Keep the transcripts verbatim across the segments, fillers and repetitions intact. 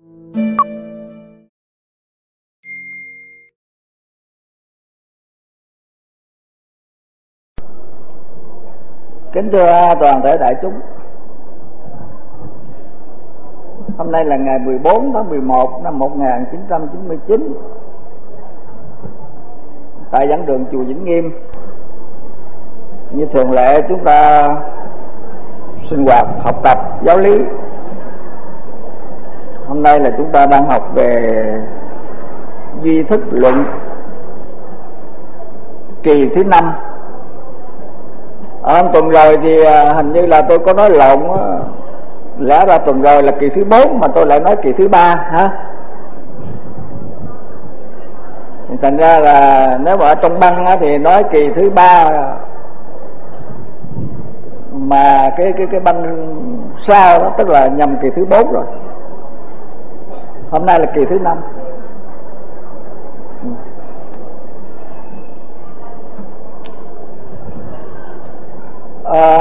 Kính thưa toàn thể đại chúng, hôm nay là ngày mười bốn tháng mười một năm một nghìn chín trăm chín mươi chín, tại giảng đường chùa Vĩnh Nghiêm. Như thường lệ, chúng ta sinh hoạt học tập giáo lý. Hôm nay là chúng ta đang học về duy thức luận kỳ thứ năm. Ở tuần rồi thì hình như là tôi có nói lộn, lẽ ra tuần rồi là kỳ thứ bốn mà tôi lại nói kỳ thứ ba hả? Thành ra là nếu mà ở trong băng thì nói kỳ thứ ba, mà cái cái cái băng sau đó tức là nhằm kỳ thứ bốn rồi. Hôm nay là kỳ thứ năm. À,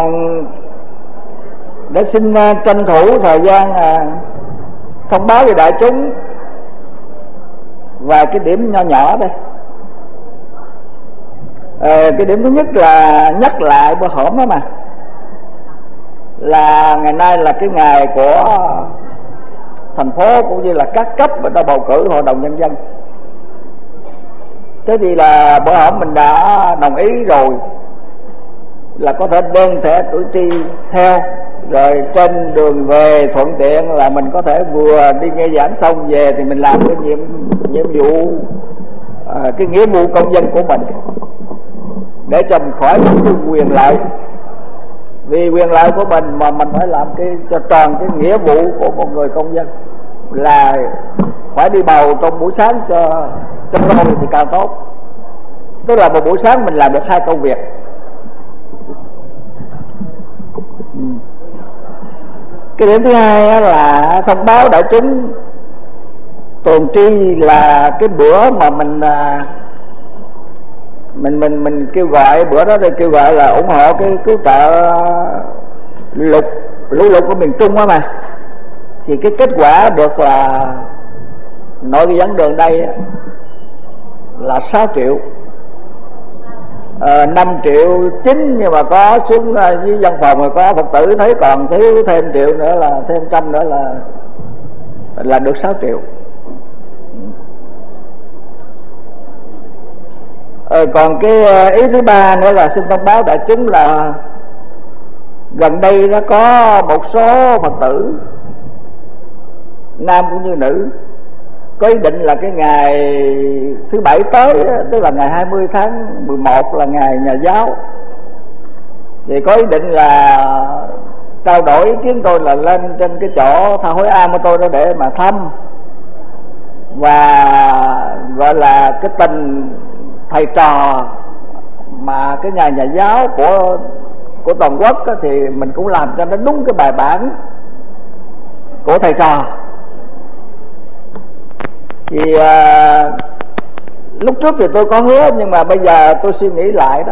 để xin tranh thủ thời gian à, thông báo với đại chúng vài cái điểm nho nhỏ đây. À, cái điểm thứ nhất là nhắc lại bữa hổm đó mà, là ngày nay là cái ngày của thành phố cũng như là các cấp đã bầu cử hội đồng nhân dân. Thế thì là bữa hổm mình đã đồng ý rồi là có thể đem thẻ cử tri theo, rồi trên đường về thuận tiện là mình có thể vừa đi nghe giảng xong về thì mình làm cái nhiệm nhiệm vụ à, cái nghĩa vụ công dân của mình, để cho mình khỏi mất cái quyền lợi. Vì quyền lợi của mình mà mình phải làm cái cho tròn cái nghĩa vụ của một người công dân, là phải đi bầu trong buổi sáng cho cho rồi thì càng tốt. Tức là một buổi sáng mình làm được hai công việc. Cái điểm thứ hai là thông báo đại chúng tuần tri là cái bữa mà mình mình mình mình kêu gọi bữa đó, để kêu gọi là ủng hộ cái cứu trợ lụt lũ lụt của miền Trung đó mà. Thì cái kết quả được là nội cái dẫn đường đây là sáu triệu, à, năm triệu chín, nhưng mà có xuống với văn phòng rồi có Phật tử thấy còn thiếu thêm triệu nữa, là thêm trăm nữa là là được sáu triệu. Ờ, còn cái ý thứ ba nữa là xin thông báo đại chúng là gần đây nó có một số Phật tử nam cũng như nữ có ý định là cái ngày thứ bảy tới, tức là ngày hai mươi tháng mười một là ngày nhà giáo, thì có ý định là trao đổi ý kiến tôi là lên trên cái chỗ tha hối am của tôi đó để mà thăm, và gọi là cái tình thầy trò mà cái ngày nhà giáo của của toàn quốc á, thì mình cũng làm cho nó đúng cái bài bản của thầy trò. Thì à, lúc trước thì tôi có hứa, nhưng mà bây giờ tôi suy nghĩ lại đó,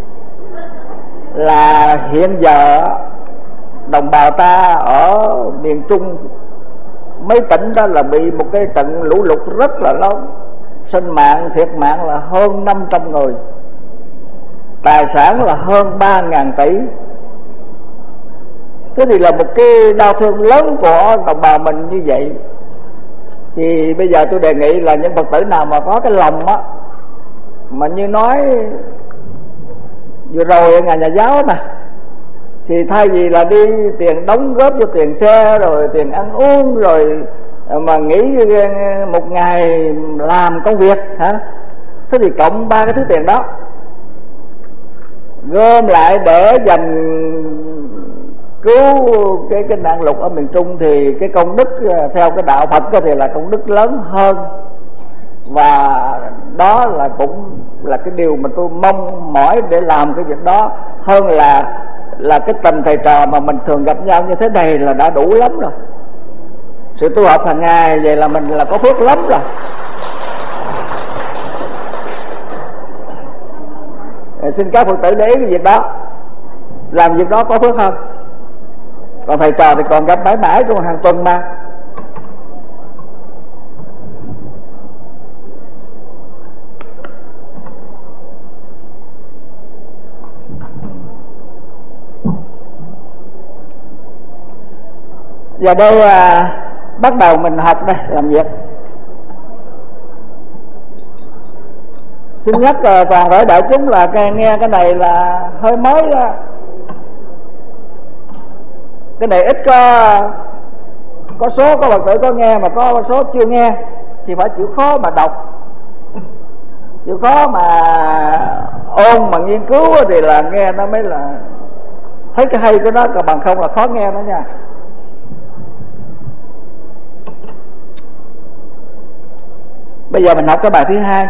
là hiện giờ đồng bào ta ở miền Trung mấy tỉnh đó là bị một cái trận lũ lụt rất là lớn, sinh mạng thiệt mạng là hơn năm trăm người, tài sản là hơn ba ngàn tỷ. Thế thì là một cái đau thương lớn của đồng bào mình như vậy. Thì bây giờ tôi đề nghị là những Phật tử nào mà có cái lòng á, mà như nói vừa rồi ở ngày nhà giáo mà, thì thay vì là đi tiền đóng góp cho tiền xe rồi tiền ăn uống rồi mà nghỉ một ngày làm công việc hả, thế thì cộng ba cái thứ tiền đó gom lại để dành cứu cái cái nạn lụt ở miền Trung, thì cái công đức theo cái đạo Phật thì là công đức lớn hơn. Và đó là cũng là cái điều mà tôi mong mỏi để làm cái việc đó, hơn là là cái tình thầy trò mà mình thường gặp nhau như thế này là đã đủ lắm rồi. Sự tu học hàng ngày vậy là mình là có phước lắm rồi. Xin các Phật tử để ý cái việc đó, làm việc đó có phước hơn. Còn thầy trò thì còn gặp mãi mãi trong hàng tuần mà. Giờ đây à, bắt đầu mình học đây, làm việc. Xin nhắc uh, toàn thể đại chúng là cái, nghe cái này là hơi mới đó. Cái này ít có có số có Phật tử có nghe, mà có số chưa nghe thì phải chịu khó mà đọc, chịu khó mà ôn mà nghiên cứu thì là nghe nó mới là thấy cái hay của nó, còn bằng không là khó nghe đó nha. Bây giờ mình học cái bài thứ hai.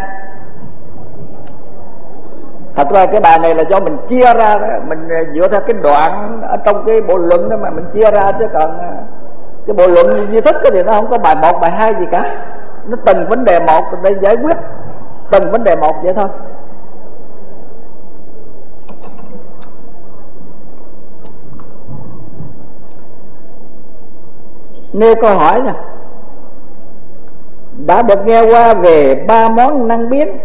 Thật ra cái bài này là do mình chia ra đó, mình dựa theo cái đoạn ở trong cái bộ luận đó mà mình chia ra, chứ còn cái bộ luận duy thức thì nó không có bài một bài hai gì cả, nó từng vấn đề một để giải quyết từng vấn đề một vậy thôi. Nêu câu hỏi nè: đã được nghe qua về ba món năng biến.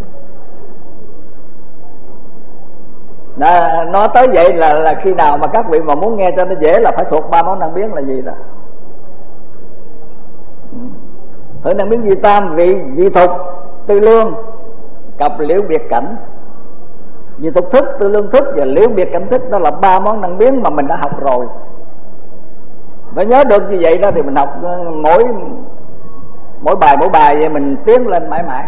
Đã, nói tới vậy là là khi nào mà các vị mà muốn nghe cho nó dễ là phải thuộc ba món năng biến là gì đó. Thử năng biến duy tam, vị vị thục, tư lương, cặp liễu biệt cảnh. Vị thục thức, tư lương thức và liễu biệt cảnh thức, đó là ba món năng biến mà mình đã học rồi. Phải nhớ được như vậy đó thì mình học mỗi mỗi bài mỗi bài vậy mình tiến lên mãi mãi.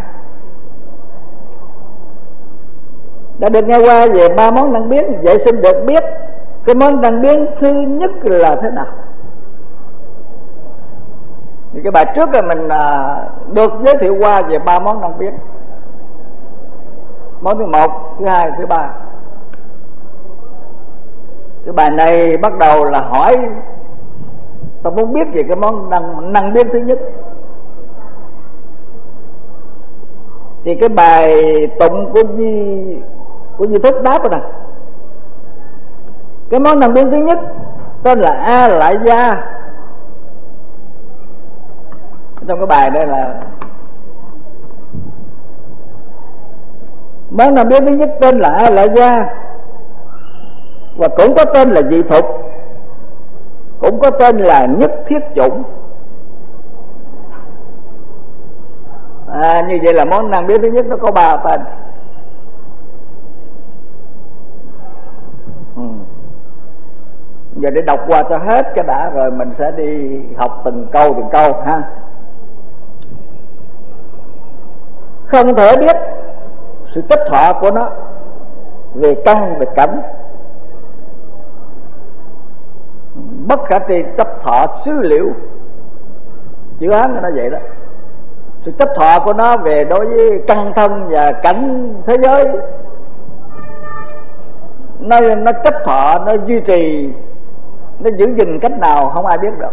Đã được nghe qua về ba món năng biến, vậy xin được biết cái món năng biến thứ nhất là thế nào. Thì cái bài trước là mình à, được giới thiệu qua về ba món năng biến. Món thứ một, thứ hai, thứ ba. Cái bài này bắt đầu là hỏi ta muốn biết về cái món năng, năng biến thứ nhất. Thì cái bài tụng của Di của Di Thức đáp rồi nè: cái món năng biến thứ nhất tên là A Lại Gia. Trong cái bài đây là món năng biến thứ nhất tên là A Lại Gia, và cũng có tên là Dị Thục, cũng có tên là Nhất Thiết Chủng. À, như vậy là món năng biến thứ nhất nó có ba tên. ừ. Giờ để đọc qua cho hết cái đã, rồi mình sẽ đi học từng câu từng câu ha. Không thể biết sự chấp thọ của nó về căn về cảnh, bất khả tri chấp thọ xứ liễu. Chữ Hán nó vậy đó. Sự chấp thọ của nó về đối với căn thân và cảnh thế giới, nó, nó chấp thọ, nó duy trì, nó giữ gìn cách nào không ai biết được.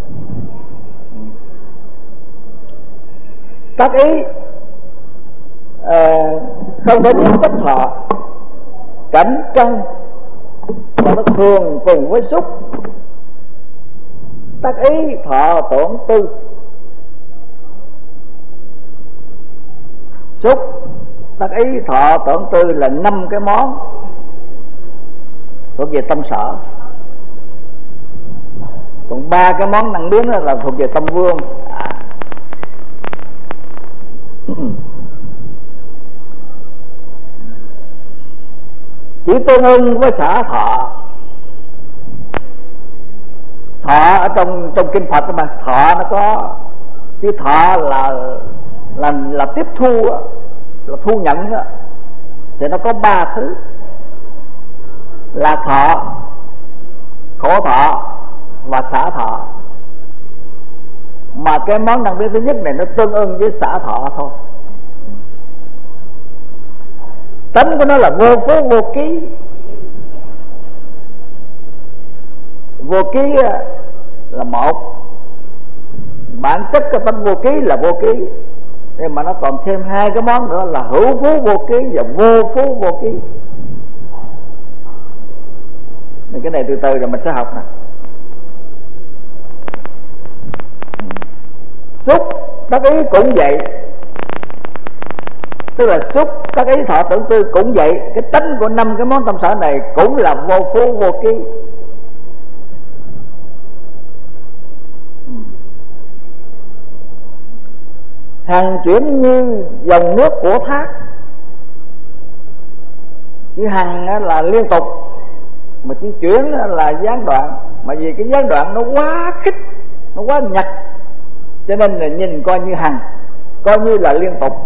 Các ý uh, không thể biết chấp thọ cảnh căn, mà nó thường cùng với xúc. Tác ý thọ tưởng tư. Xúc, tác ý thọ tưởng tư là năm cái món thuộc về tâm sở. Còn ba cái món năng biến đó là thuộc về tâm vương. à. Chỉ tương ưng với xả thọ. Thọ ở trong trong kinh Phật mà thọ nó có chữ thọ là là là tiếp thu, là thu nhận đó. Thì nó có ba thứ là thọ, khổ thọ và xả thọ. Mà cái món năng biến thứ nhất này nó tương ưng với xả thọ thôi. Tánh của nó là vô phú vô ký. Vô ký là một, bản chất cái tánh vô ký là vô ký, nhưng mà nó còn thêm hai cái món nữa là hữu phú vô ký và vô phú vô ký. Nên cái này từ từ rồi mình sẽ học nè. Xúc tác ý cũng vậy, tức là xúc tác ý thọ tưởng tư cũng vậy. Cái tánh của năm cái món tâm sở này cũng là vô phú vô ký. Hằng chuyển như dòng nước của thác. Chữ hằng là liên tục, mà chữ chuyển là gián đoạn. Mà vì cái gián đoạn nó quá khích, nó quá nhặt, cho nên là nhìn coi như hằng, coi như là liên tục.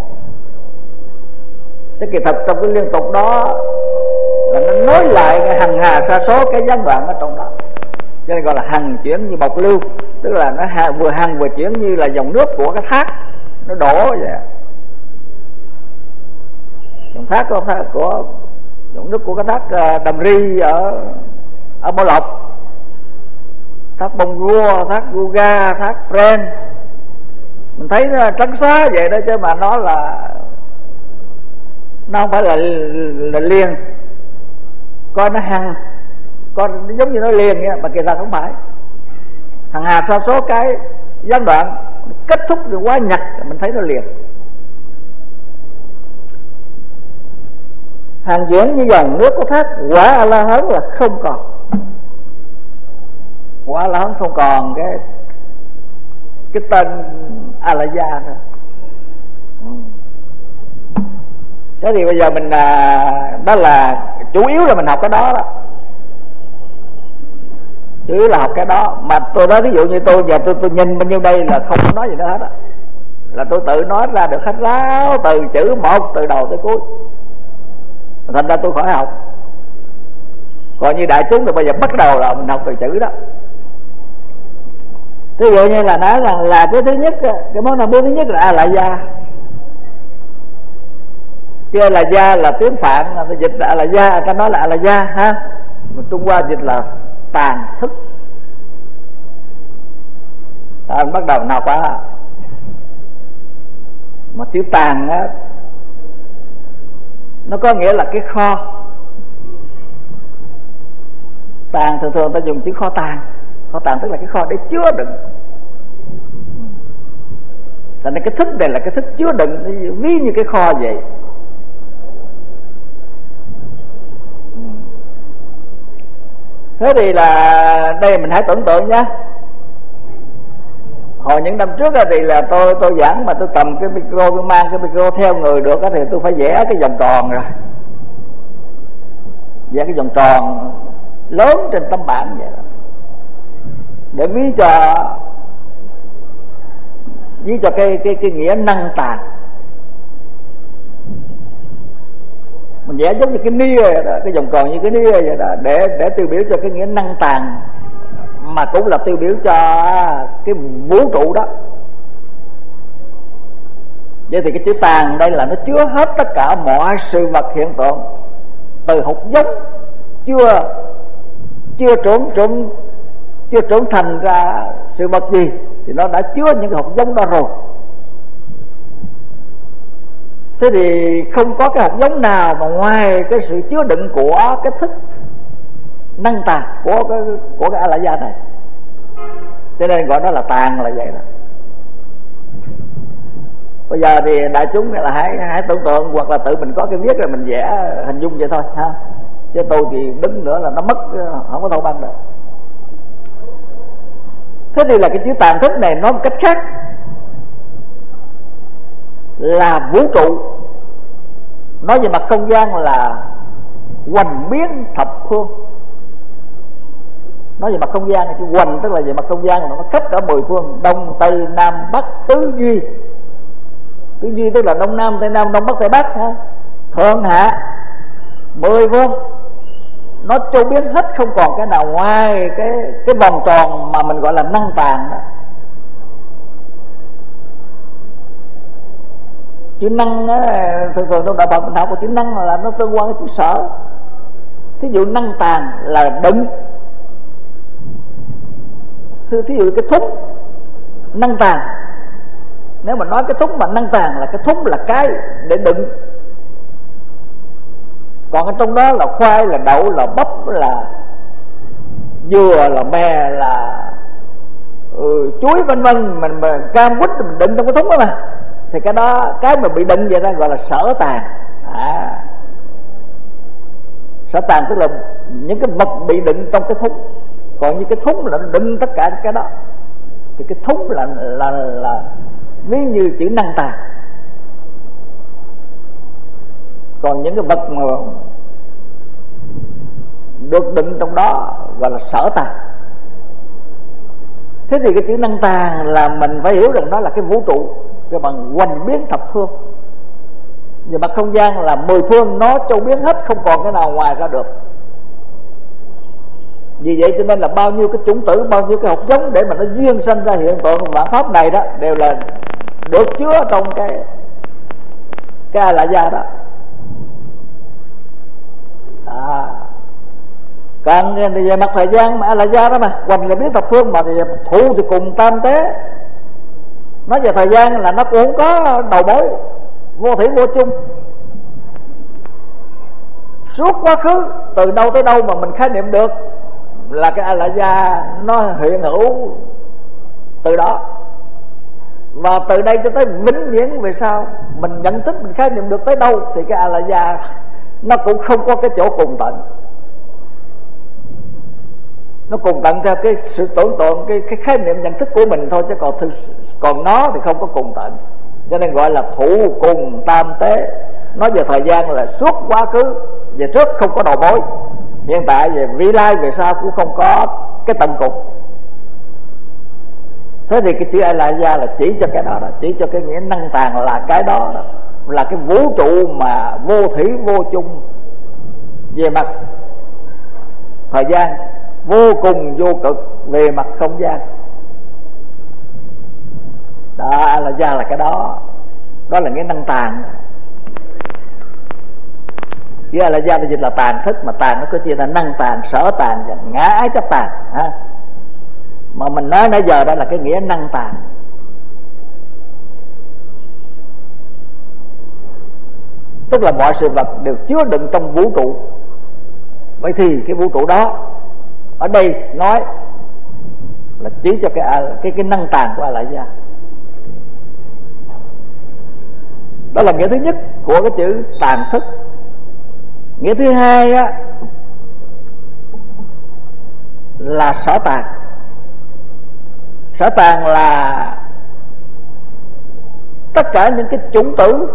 Thế kỳ thật trong cái liên tục đó là nó nối lại cái hằng hà sa số cái gián đoạn ở trong đó, cho nên gọi là hằng chuyển như bộc lưu. Tức là nó vừa hằng vừa chuyển như là dòng nước của cái thác nó đổ vậy. Dòng thác của, của dòng nước của cái thác Đầm Ri ở ở Bảo Lộc, thác Bông Rua, thác Guga, thác Pren, mình thấy nó trắng xóa vậy đó, chứ mà nó là nó không phải là, là liền. Coi nó hằng, coi nó giống như nó liền vậy, mà kỳ thật không phải. Hằng hà sa số cái gián đoạn kết thúc rồi quá nhặt, mình thấy nó liền. Hằng chuyển như dòng nước của thác. Quả A La Hán là không còn. Quả A La Hán không còn cái cái tên A La Gia nữa. Thế thì bây giờ mình à, đó là chủ yếu là mình học cái đó đó, chủ yếu là học cái đó. Mà tôi nói ví dụ như tôi giờ tôi tôi nhìn bao nhiêu đây là không nói gì nữa hết á, là tôi tự nói ra được hết ráo từ chữ một từ đầu tới cuối, thành ra tôi khỏi học. Còn như đại chúng thì bây giờ bắt đầu là mình học từ chữ đó. Ví dụ như là nói rằng là cái thứ nhất, cái món ăn bún thứ nhất là A La Gia. Chứ A La Gia là tiếng Phạn, là dịch là A La Gia, ta nói là A La Gia ha. Mà Trung Hoa dịch là tàn thức. Anh bắt đầu nào quá. Mà chữ tàn á, nó có nghĩa là cái kho. Tàn thường thường ta dùng chữ kho tàng. Kho tàng tức là cái kho để chứa đựng. Thành ra cái thức này là cái thức chứa đựng, ví như cái kho vậy. Thế thì là đây mình hãy tưởng tượng nhé. Hồi những năm trước thì là tôi tôi giảng mà tôi cầm cái micro, tôi mang cái micro theo người được thì tôi phải vẽ cái vòng tròn rồi, vẽ cái vòng tròn lớn trên tấm bảng vậy đó, để ví cho ví cho cái cái cái nghĩa năng tàn. Mình vẽ giống như cái nia vậy đó, cái vòng tròn như cái nia vậy đó, để để tiêu biểu cho cái nghĩa năng tàn, mà cũng là tiêu biểu cho cái vũ trụ đó. Vậy thì cái chữ tàn đây là nó chứa hết tất cả mọi sự vật hiện tượng, từ hột giống chưa chưa trưởng trưởng chưa trưởng thành ra sự vật gì thì nó đã chứa những cái hột giống đó rồi. Thế thì không có cái hột giống nào mà ngoài cái sự chứa đựng của cái thức năng tàn của cái của cái A La Gia này, cho nên gọi nó là tàn là vậy đó. Bây giờ thì đại chúng là hãy hãy tưởng tượng, hoặc là tự mình có cái viết rồi mình vẽ hình dung vậy thôi ha, chứ tôi thì đứng nữa là nó mất, không có thâu băng được. Thế thì là cái chữ tàn thức này nói một cách khác là vũ trụ. Nói về mặt không gian là hoành biến thập phương. Nói về mặt không gian, chữ hoành tức là về mặt không gian, nó khắp cả mười phương, đông tây nam bắc tứ duy. Tứ duy tức là đông nam tây nam, đông bắc tây bắc ha, thượng hạ mười phương, nó châu biến hết, không còn cái nào ngoài cái cái vòng tròn mà mình gọi là năng tàn đó. Chữ năng á, thường thường trong đạo Phật mình học, chữ năng là nó tương quan với chữ sở. Thí dụ năng tàn là đựng. Thí dụ cái thúng năng tàn, nếu mà nói cái thúng mà năng tàn là cái thúng là cái để đựng. Còn ở trong đó là khoai, là đậu, là bắp, là dừa, là me, là ừ, chuối vân vân, mình mà cam quýt mình đựng trong cái thúng đó mà, thì cái đó, cái mà bị đựng vậy đó gọi là sở tàn. À, sở tàn tức là những cái vật bị đựng trong cái thúng. Còn như cái thúng là nó đựng tất cả cái đó, thì cái thúng là là là ví như chữ năng tàng. Còn những cái vật mà được đựng trong đó gọi là sở tàng. Thế thì cái chữ năng tàng là mình phải hiểu rằng đó là cái vũ trụ, cái bằng hoành biến thập phương. Về mặt không gian là mười phương nó châu biến hết, không còn cái nào ngoài ra được. Vì vậy cho nên là bao nhiêu cái chủng tử, bao nhiêu cái hạt giống để mà nó duyên sanh ra hiện tượng vạn pháp này đó đều là được chứa trong cái cái A La Gia đó. À, còn về mặt thời gian mà A La Gia đó mà hoành là biết thập phương, mà thì thụ thì cùng tam tế. Nói về thời gian là nó cũng không có đầu mối, vô thủy vô chung. Suốt quá khứ từ đâu tới đâu mà mình khái niệm được là cái A La Gia nó hiện hữu từ đó. Và từ đây cho tới vĩnh viễn về sau, mình nhận thức, mình khái niệm được tới đâu thì cái A La Gia nó cũng không có cái chỗ cùng tận. Nó cùng tận theo cái sự tưởng tượng, cái, cái khái niệm nhận thức của mình thôi, chứ còn thư, còn nó thì không có cùng tận. Cho nên gọi là thụ cùng tam tế. Nói về thời gian là suốt quá khứ, về trước không có đầu mối, hiện tại về vị lai về sau cũng không có cái tận cùng. Thế thì cái chữ A La Gia là chỉ cho cái đó đó, chỉ cho cái nghĩa năng tàng là cái đó đó, là cái vũ trụ mà vô thủy vô chung về mặt thời gian, vô cùng vô cực về mặt không gian. Đó, A La Gia là cái đó. Đó là nghĩa năng tàng. Chứ A La Gia thì dịch là tàng thức, mà tàng nó có chia là năng tàng, sở tàng và ngã ái chấp tàng ha. Mà mình nói nãy giờ đó là cái nghĩa năng tàng. Tức là mọi sự vật đều chứa đựng trong vũ trụ. Vậy thì cái vũ trụ đó ở đây nói là chỉ cho cái cái cái năng tàng của A La Gia. Đó là nghĩa thứ nhất của cái chữ tàng thức. Nghĩa thứ hai á là sở tàng. Sở tàng là tất cả những cái chủng tử.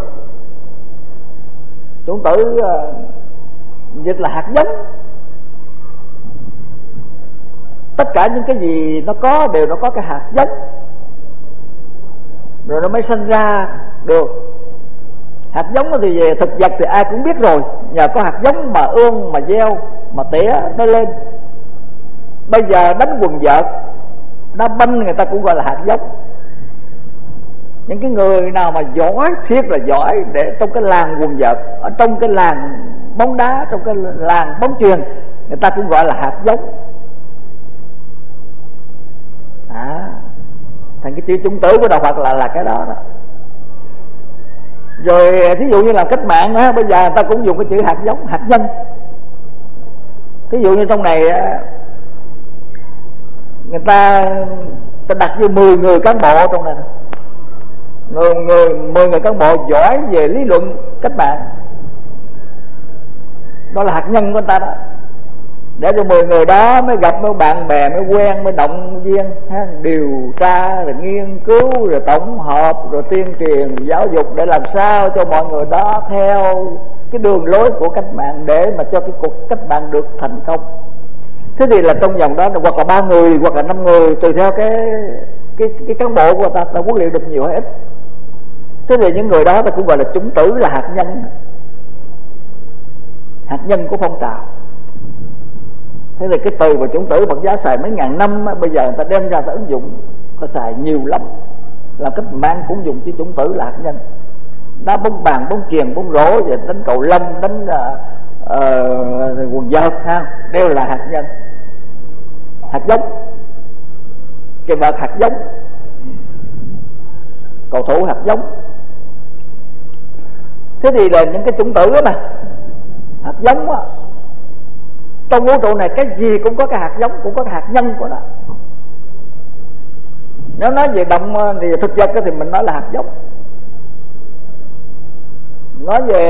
Chủng tử dịch là hạt giống. Tất cả những cái gì nó có đều nó có cái hạt giống, rồi nó mới sinh ra được. Hạt giống thì về thực vật thì ai cũng biết rồi, nhờ có hạt giống mà ương, mà gieo, mà tỉa nó lên. Bây giờ đánh quần vợt, đá banh người ta cũng gọi là hạt giống. Những cái người nào mà giỏi, thiết là giỏi để trong cái làng quần vợt, ở trong cái làng bóng đá, trong cái làng bóng chuyền, người ta cũng gọi là hạt giống. À, thành cái chữ chủng tử của đạo Phật là là cái đó đó. Rồi thí dụ như là cách mạng đó, bây giờ người ta cũng dùng cái chữ hạt giống, hạt nhân. Thí dụ như trong này người ta, ta đặt vô mười người cán bộ trong này, người, người, mười người cán bộ giỏi về lý luận cách mạng, đó là hạt nhân của người ta đó. Để cho mười người đó mới gặp, mới bạn bè, mới quen, mới động viên ha, điều tra, rồi nghiên cứu, rồi tổng hợp, rồi tuyên truyền, giáo dục để làm sao cho mọi người đó theo cái đường lối của cách mạng, để mà cho cái cuộc cách mạng được thành công. Thế thì là trong vòng đó hoặc là ba người hoặc là năm người, tùy theo cái cái cái cán bộ của người ta, ta huấn luyện được nhiều hay ít. Thế thì những người đó ta cũng gọi là chủng tử, là hạt nhân, hạt nhân của phong trào. Thế thì cái từ mà chủng tử Phật giáo xài mấy ngàn năm, bây giờ người ta đem ra ta ứng dụng, ta xài nhiều lắm. Làm cách mạng cũng dùng chữ chủng tử là hạt nhân. Đá bóng bàn, bóng chuyền, bóng rổ, và đánh cầu lông, đánh uh, uh, quần vợt ha, đều là hạt nhân, hạt giống. Cái vợt hạt giống, cầu thủ hạt giống. Thế thì là những cái chủng tử đó mà, hạt giống á. Trong vũ trụ này cái gì cũng có cái hạt giống, cũng có cái hạt nhân của nó. Nếu nói về động thì thực vật thì mình nói là hạt giống. Nói về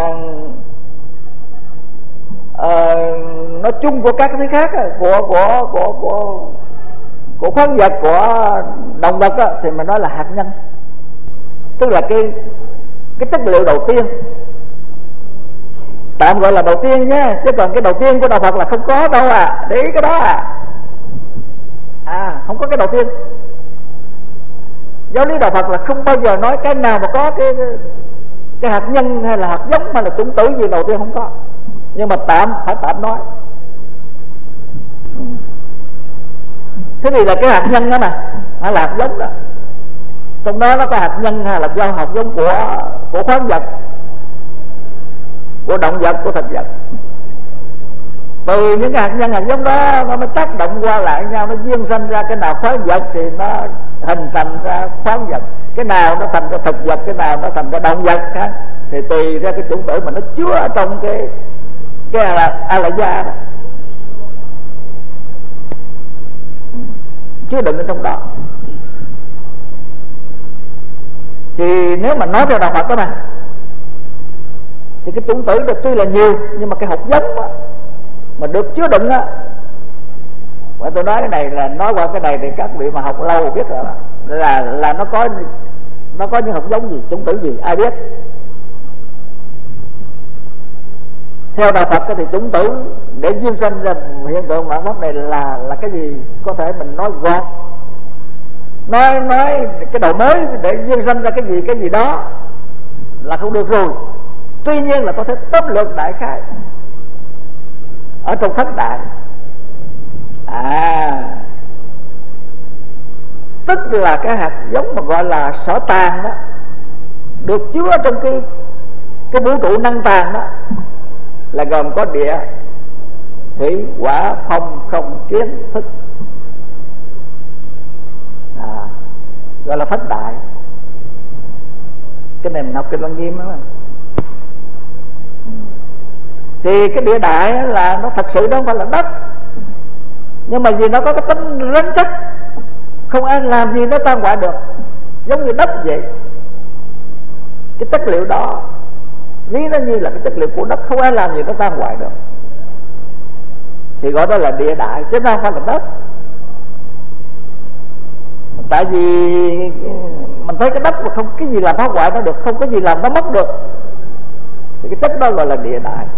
uh, nói chung của các thứ khác, của của của của của khoáng vật, của động vật đó, thì mình nói là hạt nhân. tức là cái cái chất liệu đầu tiên, tạm gọi là đầu tiên nhé, chứ còn cái đầu tiên của đạo Phật là không có đâu à, để ý cái đó à. À, không có cái đầu tiên. Giáo lý đạo Phật là không bao giờ nói cái nào mà có cái cái hạt nhân hay là hạt giống hay là chủng tử gì đầu tiên, không có. Nhưng mà tạm phải tạm nói. Thế thì là cái hạt nhân đó nè, hay là hạt giống đó, trong đó nó có hạt nhân hay là do hạt giống của của khoáng vật, của động vật, của thực vật. Từ những cái hạt nhân hạt giống đó nó mới tác động qua lại nhau, nó duyên sanh ra cái nào khoáng vật thì nó hình thành ra khoáng vật, cái nào nó thành ra thực vật, cái nào nó thành ra động vật ha. Thì tùy ra cái chủng tử mà nó chứa ở trong cái cái a la gia đó, chứa đựng ở trong đó. Thì nếu mà nói theo đạo Phật đó mà, thì cái chủng tử được tuy là nhiều, nhưng mà cái hạt giống đó, mà được chứa đựng á, và tôi nói cái này là nói qua cái này thì các vị mà học lâu biết rồi, là là nó có nó có những hạt giống gì, chủng tử gì, ai biết. Theo đạo Phật thì chủng tử để duyên sanh ra hiện tượng vạn pháp này là là cái gì, có thể mình nói qua, nói nói cái đầu mới để duyên sanh ra cái gì cái gì đó là không được rồi. Tuy nhiên là có thể tóm lược đại khái ở trong thánh đại. À, tức là cái hạt giống mà gọi là sở tàng đó, được chứa trong cái cái vũ trụ năng tàng đó, là gồm có địa, thủy, hỏa, phong, không, kiến, thức. À, gọi là thánh đại. Cái này mình học Kinh Lăng Nghiêm đó mà. Thì cái địa đại là nó thật sự đó không phải là đất, nhưng mà vì nó có cái tính rắn chắc, không ai làm gì nó tan hoại được, giống như đất vậy. Cái chất liệu đó ví nó như là cái chất liệu của đất, không ai làm gì nó tan hoại được, thì gọi đó là địa đại, chứ nó không phải là đất. Tại vì mình thấy cái đất mà không cái gì làm phá hoại nó được, không có gì làm nó mất được, thì cái chất đó gọi là địa đại.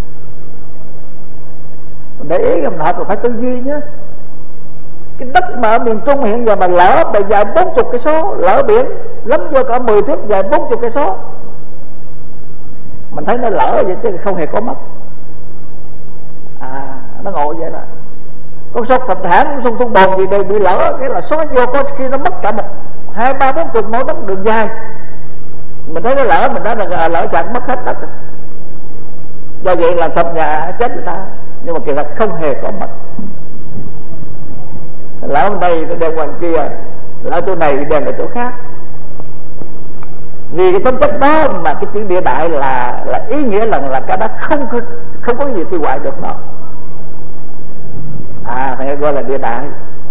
Mình để ý mình học là phải tư duy nhé. Cái đất mà ở miền Trung hiện giờ mà lỡ bề dài bốn mươi cây số, lỡ biển lắm vô cả mười thước, dài bốn mươi cây số, mình thấy nó lỡ vậy chứ không hề có mất. À, nó ngộ vậy đó. Con sông Thạch Hãn, sông Thu Bồn gì đều bị lỡ, cái là xóa vô, có khi nó mất cả một hai ba bốn chục mỗi tấm đường dài. Mình thấy nó lỡ, mình nói là lỡ sạt mất hết đất. Do vậy là sập nhà chết người ta, nhưng mà kỳ thật không hề có mất. Lỡ bên đây nó đem qua kia, lỡ chỗ này đem ở chỗ khác. Vì cái tính chất đó mà cái chữ địa đại là là ý nghĩa là là cái đó không không có gì tiêu hoại được nó. À, phải gọi là địa đại.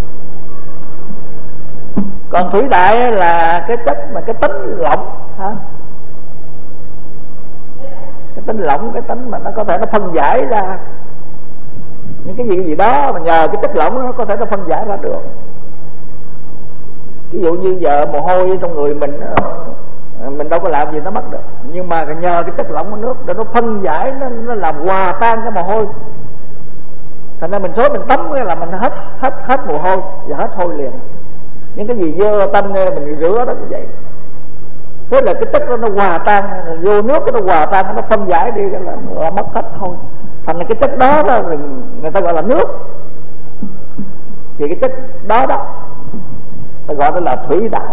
Còn thủy đại là cái chất mà cái tính lỏng hả? Cái tính lỏng, cái tính mà nó có thể nó phân giải ra những cái gì cái gì đó, mà nhờ cái chất lỏng nó có thể nó phân giải ra được. Ví dụ như giờ mồ hôi trong người mình, mình đâu có làm gì nó mất được, nhưng mà nhờ cái chất lỏng của nước để nó phân giải, nó, nó làm hòa tan cái mồ hôi. Thành ra mình xối mình tắm là mình hết hết hết mồ hôi và hết hôi liền. Những cái gì dơ tanh mình rửa đó như vậy. Thế là cái chất đó nó hòa tan vô nước, nó hòa tan, nó phân giải đi là, là mất hết thôi. Thành ra cái chất đó đó người ta gọi là nước. Thì cái chất đó đó ta gọi đó là thủy đại.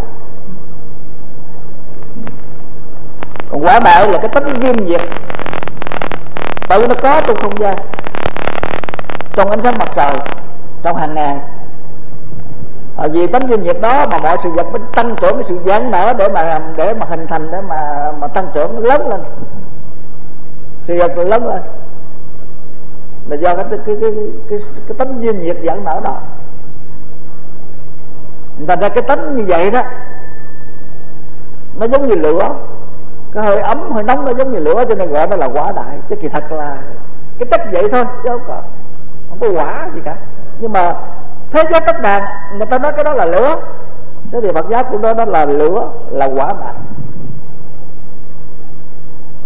Còn hỏa đại là cái tính viêm nhiệt, tự nó có trong không gian, trong ánh sáng mặt trời, trong hàng ngày. À, vì tính viêm nhiệt đó mà mọi sự vật mới tăng trưởng, cái sự giãn nở để mà để mà hình thành, để mà mà tăng trưởng lớn lên, sự vật lớn lên là do cái cái cái cái, cái, cái tính viêm nhiệt giãn nở đó. Thành ra cái tính như vậy đó, nó giống như lửa, cái hơi ấm hơi nóng nó giống như lửa, cho nên gọi nó là hỏa đại. Chứ kỳ thật là cái chất vậy thôi, chứ không có không có hỏa gì cả. Nhưng mà thế giới tất đàn người ta nói cái đó là lửa, thế thì Phật giáo cũng nói đó là lửa, là hỏa đại.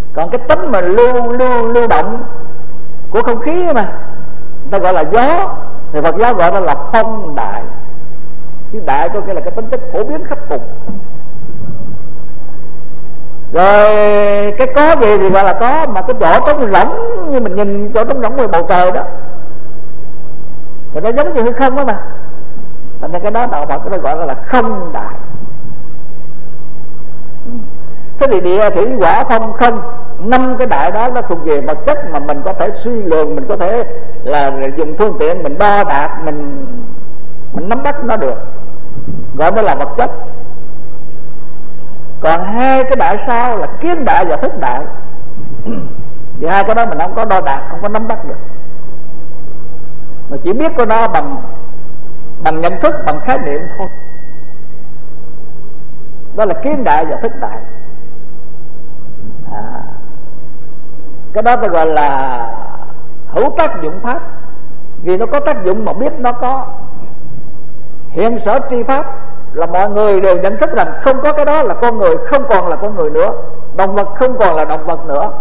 Còn cái tính mà lưu lưu lưu động của không khí mà người ta gọi là gió, thì Phật giáo gọi nó là phong đại. Chứ đại có nghĩa là cái tính chất phổ biến khắp cùng. Rồi cái có gì thì gọi là có, mà cái chỗ trống rỗng như mình nhìn chỗ trống rỗng ngoài bầu trời đó thì nó giống như hư không đó mà. Thành ra cái đó đạo Phật nó gọi là không đại. Thế thì địa thủy hỏa phong không, năm cái đại đó nó thuộc về vật chất mà mình có thể suy lường, mình có thể là dùng phương tiện mình đo đạc, mình mình nắm bắt nó được, gọi nó là vật chất. Còn hai cái đại sau là kiến đại và thức đại thì hai cái đó mình không có đo đạc, không có nắm bắt được, mà chỉ biết của nó bằng bằng nhận thức, bằng khái niệm thôi. Đó là kiến đại và thức đại. À, cái đó ta gọi là hữu tác dụng pháp, vì nó có tác dụng mà biết nó có. Hiện sở tri pháp là mọi người đều nhận thức rằng không có cái đó là con người không còn là con người nữa, động vật không còn là động vật nữa.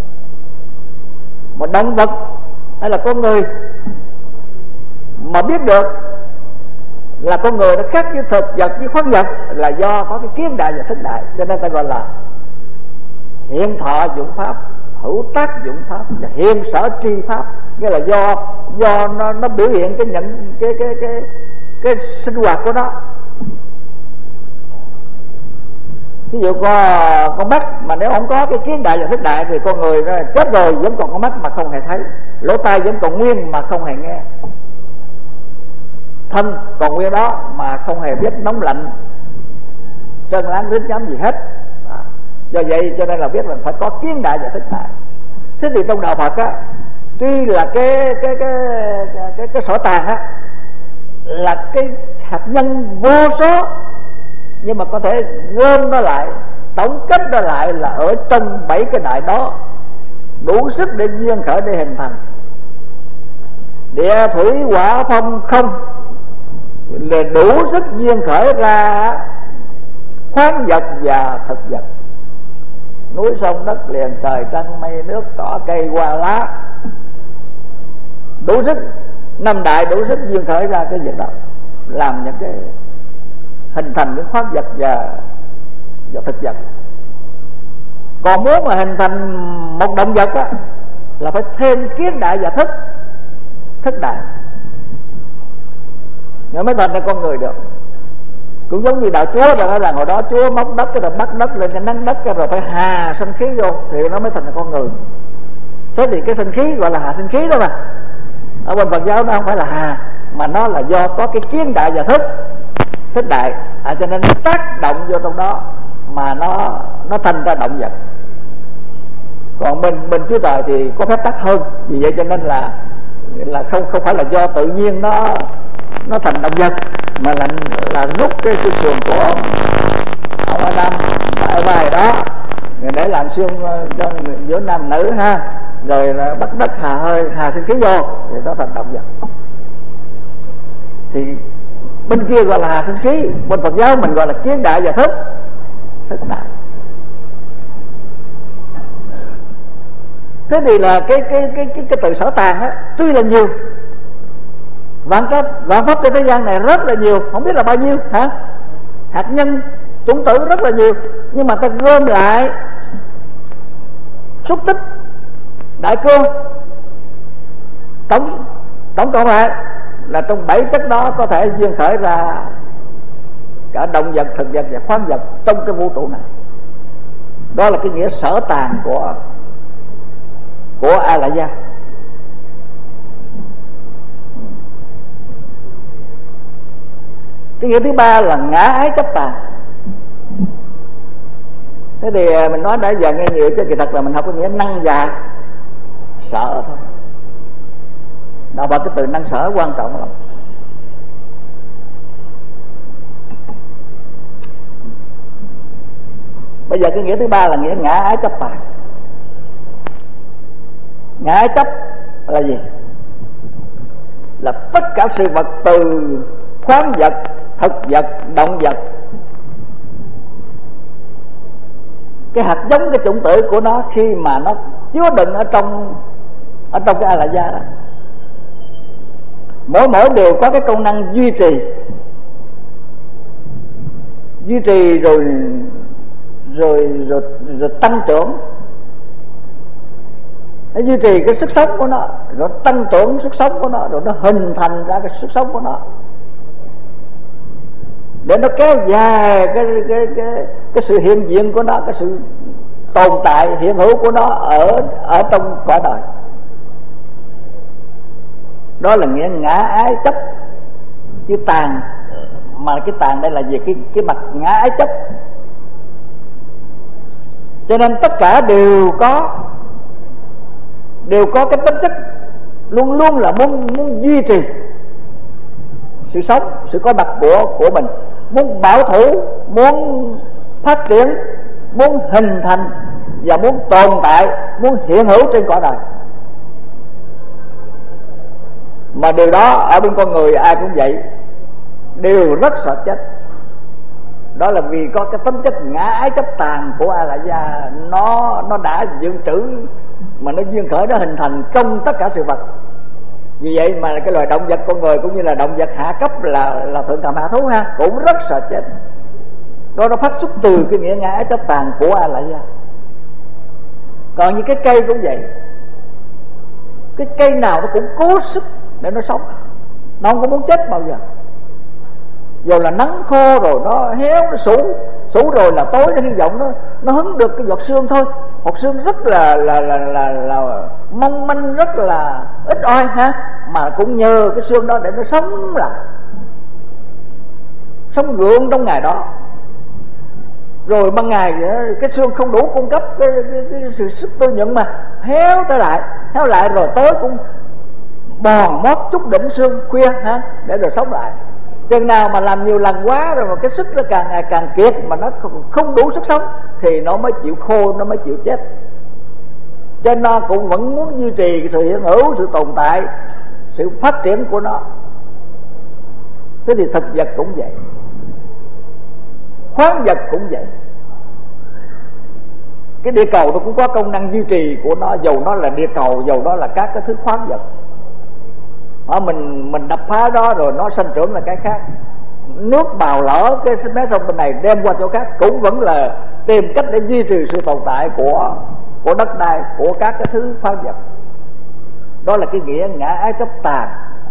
Mà động vật hay là con người mà biết được là con người nó khác với thực vật, với khoáng vật, là do có cái kiến đại và thức đại. Cho nên ta gọi là hiện thọ dụng pháp, hữu tác dụng pháp và hiện sở tri pháp. Nghĩa là do do nó nó biểu hiện cái nhận cái cái cái cái sinh hoạt của nó. Ví dụ có con mắt mà nếu không có cái kiến đại và thức đại thì con người nó chết rồi, vẫn còn con mắt mà không hề thấy, lỗ tai vẫn còn nguyên mà không hề nghe, thân còn nguyên đó mà không hề biết nóng lạnh, trơn láng rít nhám gì hết. À, do vậy cho nên là biết là phải có kiến đại và thức đại. Thế thì trong đạo Phật á, tuy là cái cái cái cái cái, cái sở tàng á là cái hạt nhân vô số, nhưng mà có thể gom nó lại, tổng kết nó lại là ở trong bảy cái đại đó, đủ sức để duyên khởi để hình thành. Địa thủy hỏa phong không là đủ sức duyên khởi ra khoáng vật và thực vật, núi sông đất liền, trời trăng mây nước, cỏ cây hoa lá, đủ sức. Năm đại đủ sức duyên khởi ra cái việc đó, làm những cái hình thành những khoáng vật và, và thực vật. Còn muốn mà hình thành một động vật á, là phải thêm kiến đại và thức thức đại nó mới thành ra con người được. Cũng giống như đạo Chúa rồi, nói là hồi đó Chúa móc đất cái rồi bắt đất lên cái nắng đất cái rồi phải hà sinh khí vô thì nó mới thành là con người. Thế thì cái sinh khí gọi là hà sinh khí đó mà. Ở bên Phật giáo nó không phải là hà, mà nó là do có cái kiến đại và thức thức đại, à, cho nên nó tác động vô trong đó mà nó nó thành ra động vật. Còn bên bên Chúa Trời thì có phép tắc hơn, vì vậy cho nên là là không không phải là do tự nhiên nó nó thành động vật, mà là là rút cái xương sườn của ông Adam tại vai đó để làm xương cho giữa nam nữ ha, rồi bắt đất hà hơi hà sinh khí vô thì nó thành động vật. Thì bên kia gọi là hà sinh khí, bên Phật giáo mình gọi là kiến đại và thức thức đại. Thế thì là cái cái cái cái, cái từ sở tàng á, tuy là nhiều, vạn pháp vạn pháp trên thế gian này rất là nhiều, không biết là bao nhiêu hả, hạt nhân chủng tử rất là nhiều, nhưng mà ta gom lại xúc tích đại cương, tổng tổng cộng lại là trong bảy chất đó có thể duyên khởi ra cả động vật, thực vật và khoáng vật trong cái vũ trụ này. Đó là cái nghĩa sở tàng của của A La Gia. Cái nghĩa thứ ba là ngã ái chấp tà. Thế thì mình nói đã giờ nghe nhiều chứ kỳ thật là mình học cái nghĩa năng và sợ thôi. Đạo Phật cái từ năng sở quan trọng lắm. Bây giờ cái nghĩa thứ ba là nghĩa ngã ái chấp tà. Ngã ái chấp là gì? Là tất cả sự vật từ khoáng vật, thực vật, động vật cái hạt giống, cái chủng tử của nó khi mà nó chứa đựng ở trong ở trong cái A-la-gia đó. Mỗi mỗi đều có cái công năng duy trì, duy trì rồi rồi rồi, rồi tăng trưởng. Nó duy trì cái sức sống của nó, rồi tăng trưởng sức sống của nó, rồi nó hình thành ra cái sức sống của nó, để nó kéo dài cái cái cái cái sự hiện diện của nó, cái sự tồn tại hiện hữu của nó ở ở trong cõi đời. Đó là nghĩa ngã ái chấp chứ tàn, mà cái tàn đây là về cái cái mặt ngã ái chấp. Cho nên tất cả đều có đều có cái tính chất luôn luôn là muốn muốn duy trì sự sống, sự có mặt của của mình, muốn bảo thủ, muốn phát triển, muốn hình thành và muốn tồn tại, muốn hiện hữu trên cõi đời. Mà điều đó ở bên con người ai cũng vậy, đều rất sợ chết. Đó là vì có cái tính chất ngã ái chấp tàn của A-la-gia, nó nó đã dự trữ mà nó duyên khởi, nó hình thành trong tất cả sự vật. Vì vậy mà cái loài động vật con người cũng như là động vật hạ cấp là là thượng cầm hạ thú ha, cũng rất sợ chết. Đó nó phát xuất từ cái nghĩa ngã ái chấp tàn của A-la-gia. Còn như cái cây cũng vậy, cái cây nào nó cũng cố sức để nó sống, nó không có muốn chết bao giờ. Dù là nắng khô rồi nó héo, nó sủ sủ rồi là tối nó hy vọng nó nó hứng được cái giọt sương thôi. Một sương rất là là là là, là mong manh, rất là ít oi ha, mà cũng nhờ cái sương đó để nó sống lại, sống gượng trong ngày đó. Rồi ban ngày cái xương không đủ cung cấp cái, cái, cái, cái sự sức tư nhuận mà héo trở lại, héo lại rồi tối cũng bòn mót chút đỉnh xương khuya ha, để rồi sống lại. Chừng nào mà làm nhiều lần quá rồi mà cái sức nó càng ngày càng kiệt, mà nó không đủ sức sống thì nó mới chịu khô, nó mới chịu chết. Cho nên nó cũng vẫn muốn duy trì sự hiện hữu, sự tồn tại, sự phát triển của nó. Thế thì thực vật cũng vậy, khoáng vật cũng vậy. Cái địa cầu nó cũng có công năng duy trì của nó, dầu nó là địa cầu, dầu đó là các cái thứ khoáng vật. Ở mình mình đập phá đó rồi nó sinh trưởng là cái khác. Nước bào lỡ cái mé sông bên này đem qua chỗ khác cũng vẫn là tìm cách để duy trì sự tồn tại của của đất đai, của các cái thứ khoáng vật. Đó là cái nghĩa ngã ái chấp tàn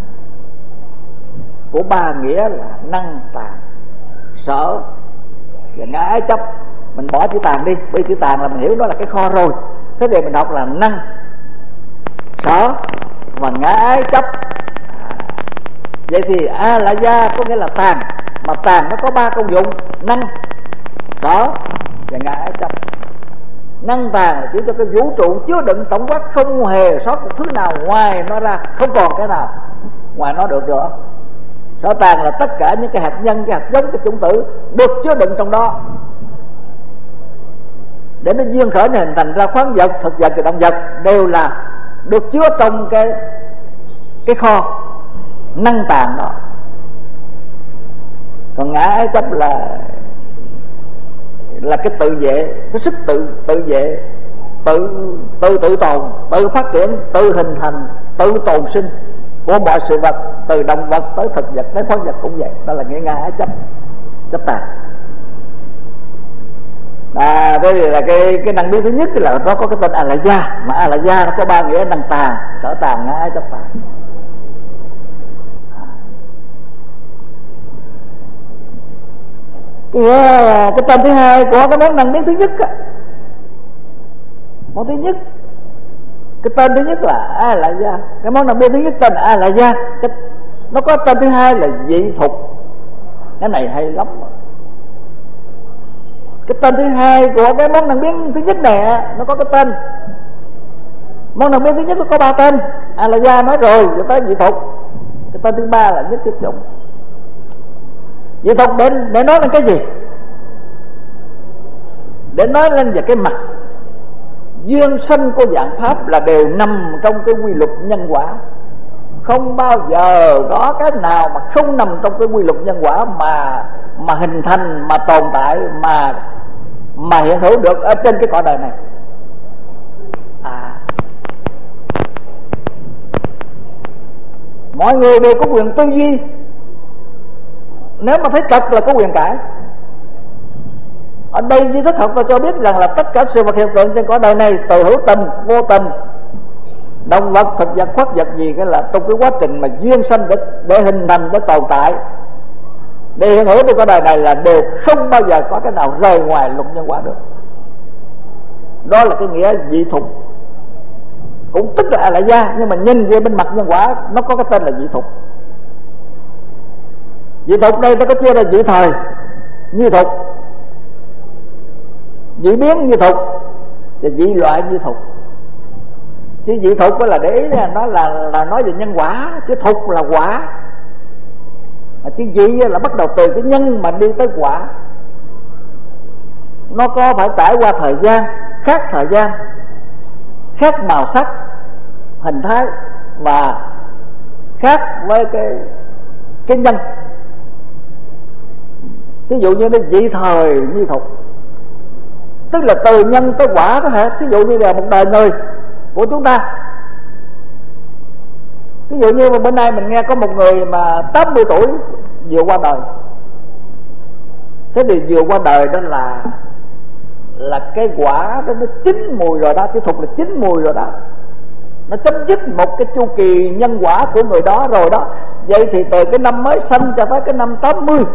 của ba nghĩa là năng tàn, sở và ngã ái chấp. Mình bỏ chữ tàn đi, bởi chữ tàn là mình hiểu đó là cái kho rồi. Thế thì mình học là năng, sở và ngã ái chấp. Vậy thì A-la-gia có nghĩa là tàn, mà tàn nó có ba công dụng: năng, sở và ngã ái chấp. Năng tàn là chỉ cho cái vũ trụ chứa đựng tổng quát, không hề sót một thứ nào ngoài nó ra, không còn cái nào ngoài nó được nữa. Sở tàn là tất cả những cái hạt nhân, cái hạt giống, cái chủng tử được chứa đựng trong đó, để nó duyên khởi hình thành ra khoáng vật, thực vật và động vật đều là được chứa trong cái cái kho năng tàn đó. Còn ngã ái chấp là là cái tự vệ, cái sức tự tự vệ, tự tự tự tồn, tự phát triển, tự hình thành, tự tồn sinh của mọi sự vật, từ động vật tới thực vật tới khoáng vật cũng vậy. Đó là nghĩa ngã ái chấp, chấp tàn. À, đây là cái cái năng biến thứ nhất là nó có cái tên A-la-gia, mà A-la-gia nó có ba nghĩa: năng tàn, sở tàn, ngã ái chấp tàn. Cái, cái tên thứ hai của cái món năng biến thứ nhất á, món thứ nhất, cái tên thứ nhất là A-la-gia. Cái món năng biến thứ nhất tên là A-la-gia. Cái, nó có tên thứ hai là dị thục. Cái này hay lắm. Cái tên thứ hai của cái món năng biến thứ nhất này nó có cái tên. Món năng biến thứ nhất nó có ba tên. A-la-gia nói rồi, rồi tới dị thục. Cái tên thứ ba là nhất thiết dụng. Dị thục để, để nói lên cái gì? Để nói lên về cái mặt duyên sanh của vạn pháp là đều nằm trong cái quy luật nhân quả. Không bao giờ có cái nào mà không nằm trong cái quy luật nhân quả mà mà hình thành, mà tồn tại, mà mà hiện hữu được ở trên cái cõi đời này. À, mọi người đều có quyền tư duy, nếu mà thấy trật là có quyền cãi. Ở đây duy thức học cho biết rằng là tất cả sự vật hiện tượng trên cõi đời này, từ hữu tình, vô tình, động vật, thực vật, khoát vật gì, cái là trong cái quá trình mà duyên sanh để, để hình thành, để tồn tại, để hiện hữu trên cõi đời này, là đều không bao giờ có cái nào rời ngoài luật nhân quả được. Đó là cái nghĩa dị thục, cũng tức là lại gia, nhưng mà nhìn về bên mặt nhân quả nó có cái tên là dị thục. Dị thục đây nó có chia ra dị thời như thục, dị biến như thục và dị loại như thục. Chứ dị thục đó là để ý là nó là là nói về nhân quả, chứ thục là quả. Mà chứ dị là bắt đầu từ cái nhân mà đi tới quả. Nó có phải trải qua thời gian, khác thời gian, khác màu sắc, hình thái, và khác với cái cái nhân. Ví dụ như nó dị thời như thục, tức là từ nhân tới quả đó hả. Ví dụ như là một đời người của chúng ta, ví dụ như bữa nay mình nghe có một người mà tám mươi tuổi vừa qua đời. Thế thì vừa qua đời đó là là cái quả đó nó chín mùi rồi đó, chứ thục là chín mùi rồi đó. Nó chấm dứt một cái chu kỳ nhân quả của người đó rồi đó. Vậy thì từ cái năm mới sanh cho tới cái năm tám mươi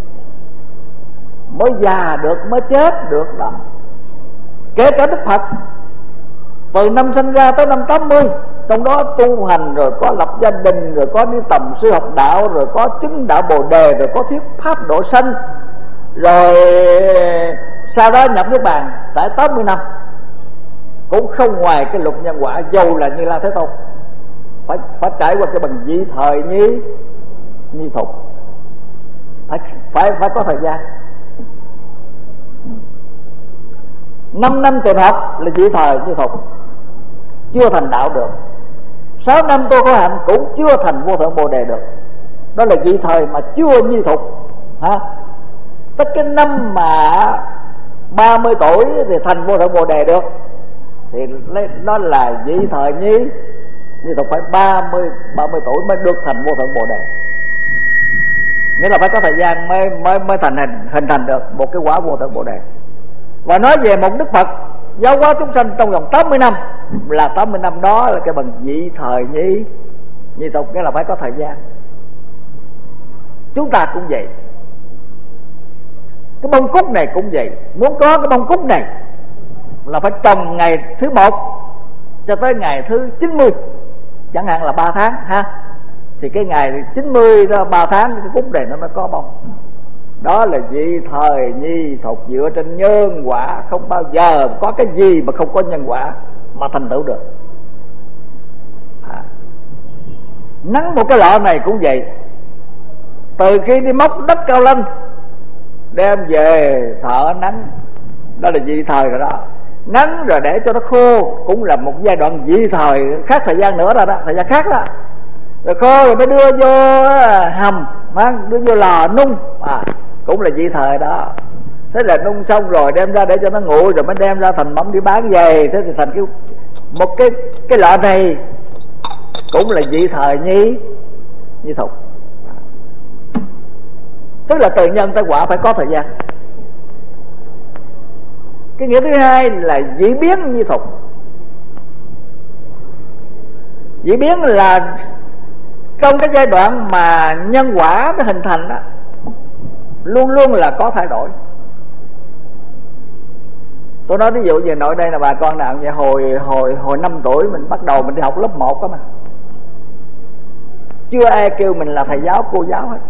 mới già được, mới chết được đó. Kể cả Đức Phật, từ năm sinh ra tới năm tám mươi, trong đó tu hành, rồi có lập gia đình, rồi có đi tầm sư học đạo, rồi có chứng đạo Bồ Đề, rồi có thuyết pháp độ sanh, rồi sau đó nhập Niết Bàn tại tám mươi năm, cũng không ngoài cái luật nhân quả. Dầu là Như Lai Thế Tôn phải phải trải qua cái bằng dị thời như như thục, phải phải phải có thời gian. Năm năm tiền học là dị thời như thục, chưa thành đạo được. Sáu năm tôi có hạnh cũng chưa thành vô thượng Bồ Đề được. Đó là dị thời mà chưa như thục ha. Tất cái năm mà ba mươi tuổi thì thành vô thượng Bồ Đề được, thì nó là dị thời như như thục, phải ba mươi ba mươi tuổi mới được thành vô thượng Bồ Đề. Nghĩa là phải có thời gian mới mới mới thành hình hình thành được một cái quả vô thượng Bồ Đề. Và nói về một Đức Phật giáo hóa chúng sanh trong vòng tám mươi năm, là tám mươi năm đó là cái bằng dị thời như như thục, nghĩa là phải có thời gian. Chúng ta cũng vậy, cái bông cúc này cũng vậy. Muốn có cái bông cúc này là phải trồng ngày thứ một cho tới ngày thứ chín mươi, chẳng hạn là ba tháng ha. Thì cái ngày chín mươi đó, ba tháng cái cúc này nó mới có bông. Đó là dị thời nhi thục, dựa trên nhân quả. Không bao giờ có cái gì mà không có nhân quả mà thành tựu được. à. Nắng một cái lọ này cũng vậy. Từ khi đi móc đất Cao Lanh đem về thợ nắng, đó là dị thời rồi đó. Nắng rồi để cho nó khô cũng là một giai đoạn dị thời, khác thời gian nữa rồi đó, thời gian khác đó. Rồi khô rồi mới đưa vô hầm, đưa vô lò nung, à, cũng là dị thời đó. Thế là nung xong rồi đem ra để cho nó nguội, rồi mới đem ra thành mắm đi bán về. Thế thì thành cái một cái cái lọ này cũng là dị thời như như thục. Tức là từ nhân tới quả phải có thời gian. Cái nghĩa thứ hai là dị biến như thục. Dị biến là trong cái giai đoạn mà nhân quả nó hình thành đó, luôn luôn là có thay đổi. Tôi nói ví dụ về nội đây là bà con nào vậy, hồi hồi hồi năm tuổi mình bắt đầu mình đi học lớp một đó mà, chưa ai kêu mình là thầy giáo cô giáo hết.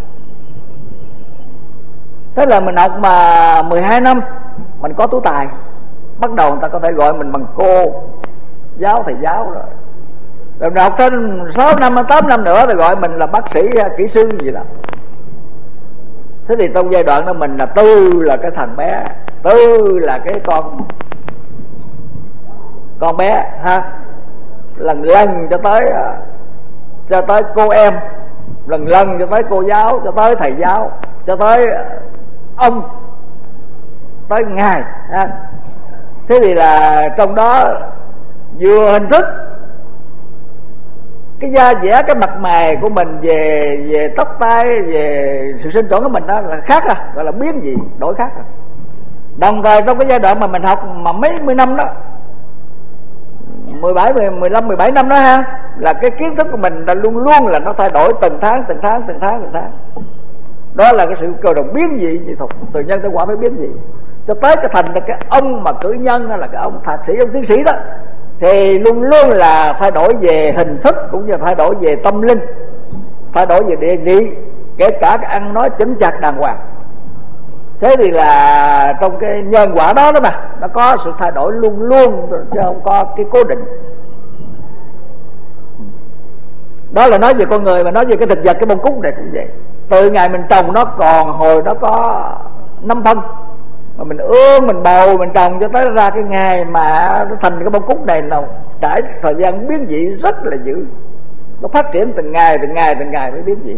Thế là mình học mà mười hai năm mình có tú tài, bắt đầu người ta có thể gọi mình bằng cô giáo, thầy giáo rồi. Rồi mình học thêm sáu năm, tám năm nữa thì gọi mình là bác sĩ, kỹ sư gì đó. Thế thì trong giai đoạn đó mình là Tư là cái thằng bé, Tư là cái con con bé ha, lần lần cho tới cho tới cô em, lần lần cho tới cô giáo, cho tới thầy giáo, cho tới ông. tới ngày ha. Thế thì là trong đó vừa hình thức, cái da dẻ, cái mặt mày của mình, về về tóc tai, về sự sinh trưởng của mình đó là khác à, gọi là biến dị, đổi khác à. Đồng thời trong cái giai đoạn mà mình học mà mấy mươi năm đó, mười bảy, mười lăm, mười bảy năm đó ha, là cái kiến thức của mình là luôn luôn là nó thay đổi từng tháng, từng tháng, từng tháng, từng tháng. Đó là cái sự cơ động biến dị dị thuật, từ nhân tới quả phải biến dị, cho tới cái thành là cái ông mà cử nhân, là cái ông thạc sĩ, ông tiến sĩ đó, thì luôn luôn là thay đổi về hình thức cũng như thay đổi về tâm linh, thay đổi về địa vị, kể cả cái ăn nói chững chạc đàng hoàng. Thế thì là trong cái nhân quả đó đó mà nó có sự thay đổi luôn luôn, chứ không có cái cố định. Đó là nói về con người, mà nói về cái thực vật, cái bông cúc này cũng vậy. Từ ngày mình trồng nó còn hồi nó có năm phân, mà mình ương, mình bầu, mình trồng cho tới ra cái ngày mà nó thành cái bông cúc này, là trải thời gian biến dị rất là dữ. Nó phát triển từng ngày, từng ngày, từng ngày mới biến dị.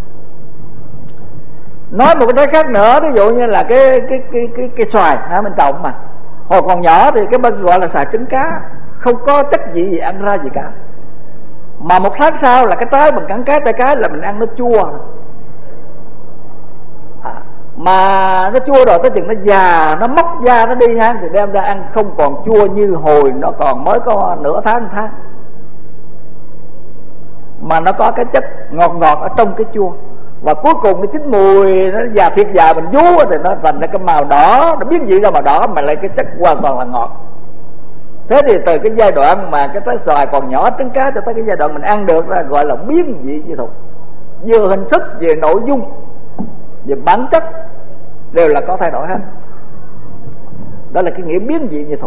Nói một cái trái khác nữa, ví dụ như là cái cái cái cái, cái xoài ha, mình trồng mà hồi còn nhỏ thì cái bên gọi là xoài trứng cá, không có chất gì gì ăn ra gì cả. Mà một tháng sau là cái trái mình cắn cái tay cái là mình ăn nó chua à, mà nó chua rồi tới chừng nó già, nó móc da nó đi ha, thì đem ra ăn không còn chua như hồi nó còn mới có nửa tháng, một tháng, mà nó có cái chất ngọt ngọt ở trong cái chua. Và cuối cùng nó chín mùi, nó già thiệt già, mình vú thì nó thành ra cái màu đỏ, nó biến dị ra màu đỏ, mà lại cái chất hoàn toàn là ngọt. Thế thì từ cái giai đoạn mà cái trái xoài còn nhỏ trứng cá cho tới cái giai đoạn mình ăn được là gọi là biến dị dị thuật. Vừa hình thức, về nội dung, về bản chất đều là có thay đổi hết. Đó là cái nghĩa biến dị dị thuật.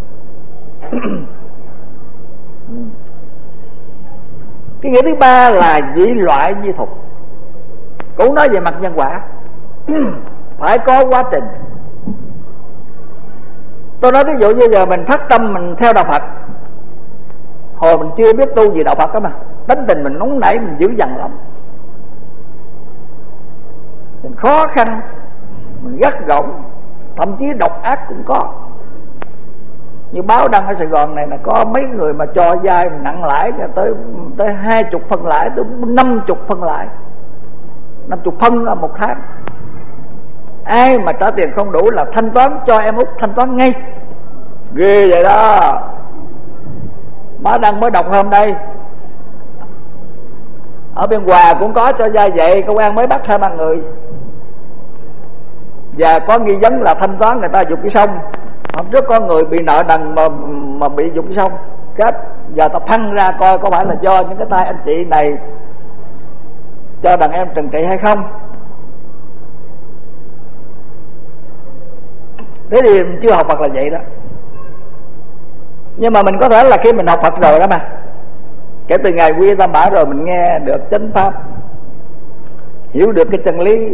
Cái nghĩa thứ ba là dị loại dị thuật, cũng nói về mặt nhân quả. Phải có quá trình. Tôi nói ví dụ như giờ mình phát tâm mình theo đạo Phật, hồi mình chưa biết tu gì đạo Phật đó mà, tính tình mình nóng nảy, mình dữ dằn lắm, mình khó khăn, mình gắt gỏng, thậm chí độc ác cũng có. Như báo đăng ở Sài Gòn này là có mấy người mà cho vay nặng lãi tới tới hai chục phân lãi, tới năm chục phân lãi, năm chục phân là một tháng. Ai mà trả tiền không đủ là thanh toán cho em út, thanh toán ngay. Ghê vậy đó. Báo đăng mới đọc hôm đây, ở Biên Hòa cũng có cho vay vậy, công an mới bắt hai ba người, và có nghi vấn là thanh toán người ta dục cái sông. Hôm trước có người bị nợ đần mà mà bị dục cái sông chết. Giờ ta phăng ra coi có phải là do những cái tay anh chị này cho đàn em trừng trị hay không. Thế thì mình chưa học Phật là vậy đó. Nhưng mà mình có thể là khi mình học Phật rồi đó mà, kể từ ngày quy Tam Bảo rồi, mình nghe được chánh pháp, hiểu được cái chân lý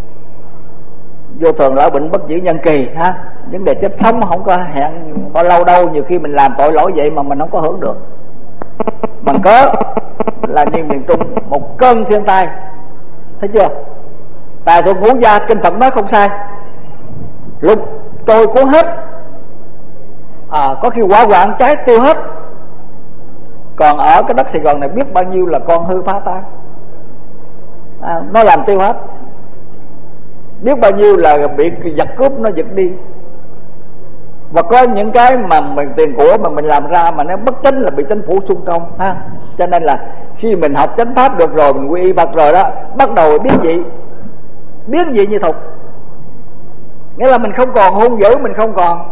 vô thường lão bệnh bất diệt nhân kỳ ha. Vấn đề chết sống không có hẹn bao lâu đâu. Nhiều khi mình làm tội lỗi vậy mà mình không có hưởng được, bằng cớ là như miền Trung một cơn thiên tai, thấy chưa? Tài thuộc ngũ gia, kinh Phật nói không sai, lục tôi cuốn hết, à, có khi quả hoạn cháy tiêu hết. Còn ở cái đất Sài Gòn này biết bao nhiêu là con hư phá tan, à, nó làm tiêu hết. Biết bao nhiêu là bị giặc cướp nó giật đi. Và có những cái mà mình tiền của mà mình làm ra mà nó bất chính là bị chính phủ xung công ha. Cho nên là khi mình học chánh pháp được rồi, mình quy y Phật rồi đó, bắt đầu biến dị. Biến dị như thục, nghĩa là mình không còn hung dữ, mình không còn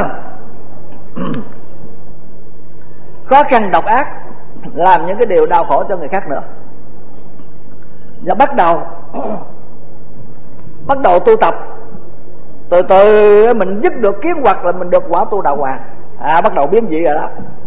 khó khăn độc ác, làm những cái điều đau khổ cho người khác nữa. Và bắt đầu bắt đầu tu tập, từ từ mình dứt được kiến hoặc là mình được quả tu đạo hoàng, à, bắt đầu biến dị rồi đó.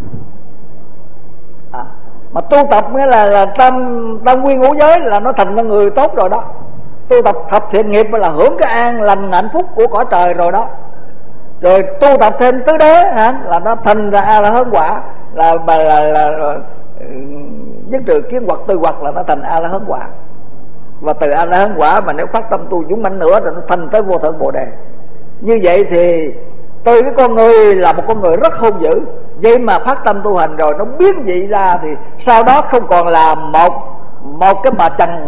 À, mà tu tập nghĩa là, là tam tam nguyên ngũ giới là nó thành ra người tốt rồi đó. Tu tập thập thiện nghiệp là hưởng cái an lành hạnh phúc của cõi trời rồi đó. Rồi tu tập thêm tứ đế hả, là nó thành ra A La Hán quả, là là, là, là, là dứt trừ kiến hoặc tư hoặc là nó thành A La Hán quả. Và từ A La Hán quả mà nếu phát tâm tu dũng mãnh nữa rồi nó thành tới vô thượng Bồ Đề. Như vậy thì từ cái con người là một con người rất hung dữ, vậy mà phát tâm tu hành rồi nó biến dị ra, thì sau đó không còn là một một cái bà chằn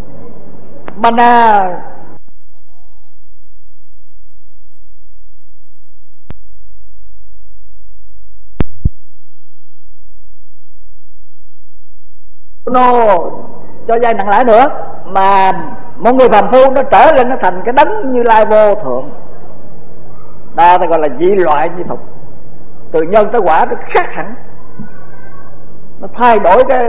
mana nó cho dây nặng lãi nữa, mà một người phàm phu nó trở lên nó thành cái đấng Như Lai vô thượng. Đó ta gọi là dị loại di thục. Từ nhân tới quả nó khác hẳn, nó thay đổi cái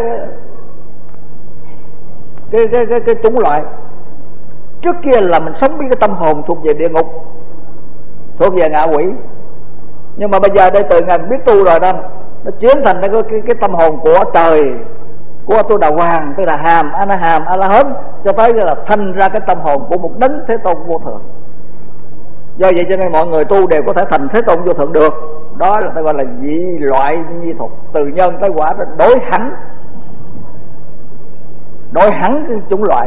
cái cái cái, cái chủng loại. Trước kia là mình sống với cái tâm hồn thuộc về địa ngục, thuộc về ngạ quỷ, nhưng mà bây giờ đây từ ngày biết tu rồi đó, nó chuyển thành cái cái, cái tâm hồn của trời, của Tu Đà Hoàng, Tư Đà Hàm, A Na Hàm, A La Hớn, cho tới là thành ra cái tâm hồn của một đấng Thế Tôn vô thượng. Do vậy cho nên mọi người tu đều có thể thành Thế Tôn vô thượng được. Đó là ta gọi là dị loại di thục. Từ nhân tới quả nó đổi hẳn, đổi hẳn cái chủng loại.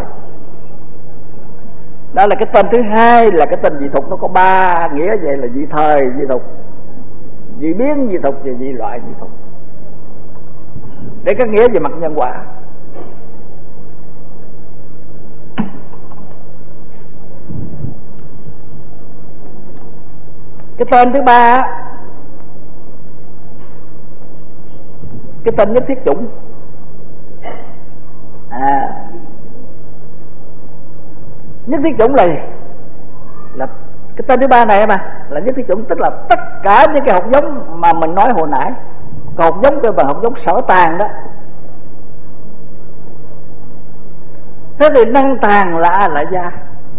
Đó là cái tên thứ hai, là cái tên dị thục. Nó có ba nghĩa vậy, là dị thời dị thục, dị biến dị thục và dị loại dị thục, để các nghĩa về mặt nhân quả. Cái tên thứ ba, cái tên nhất thiết chủng. À, nhất thiết chủng là là cái tên thứ ba này mà là nhất thiết chủng, tức là tất cả những cái hạt giống mà mình nói hồi nãy. Còn hạt giống cơ bản, hạt giống sở tàng đó. Thế thì năng tàng là A La Gia,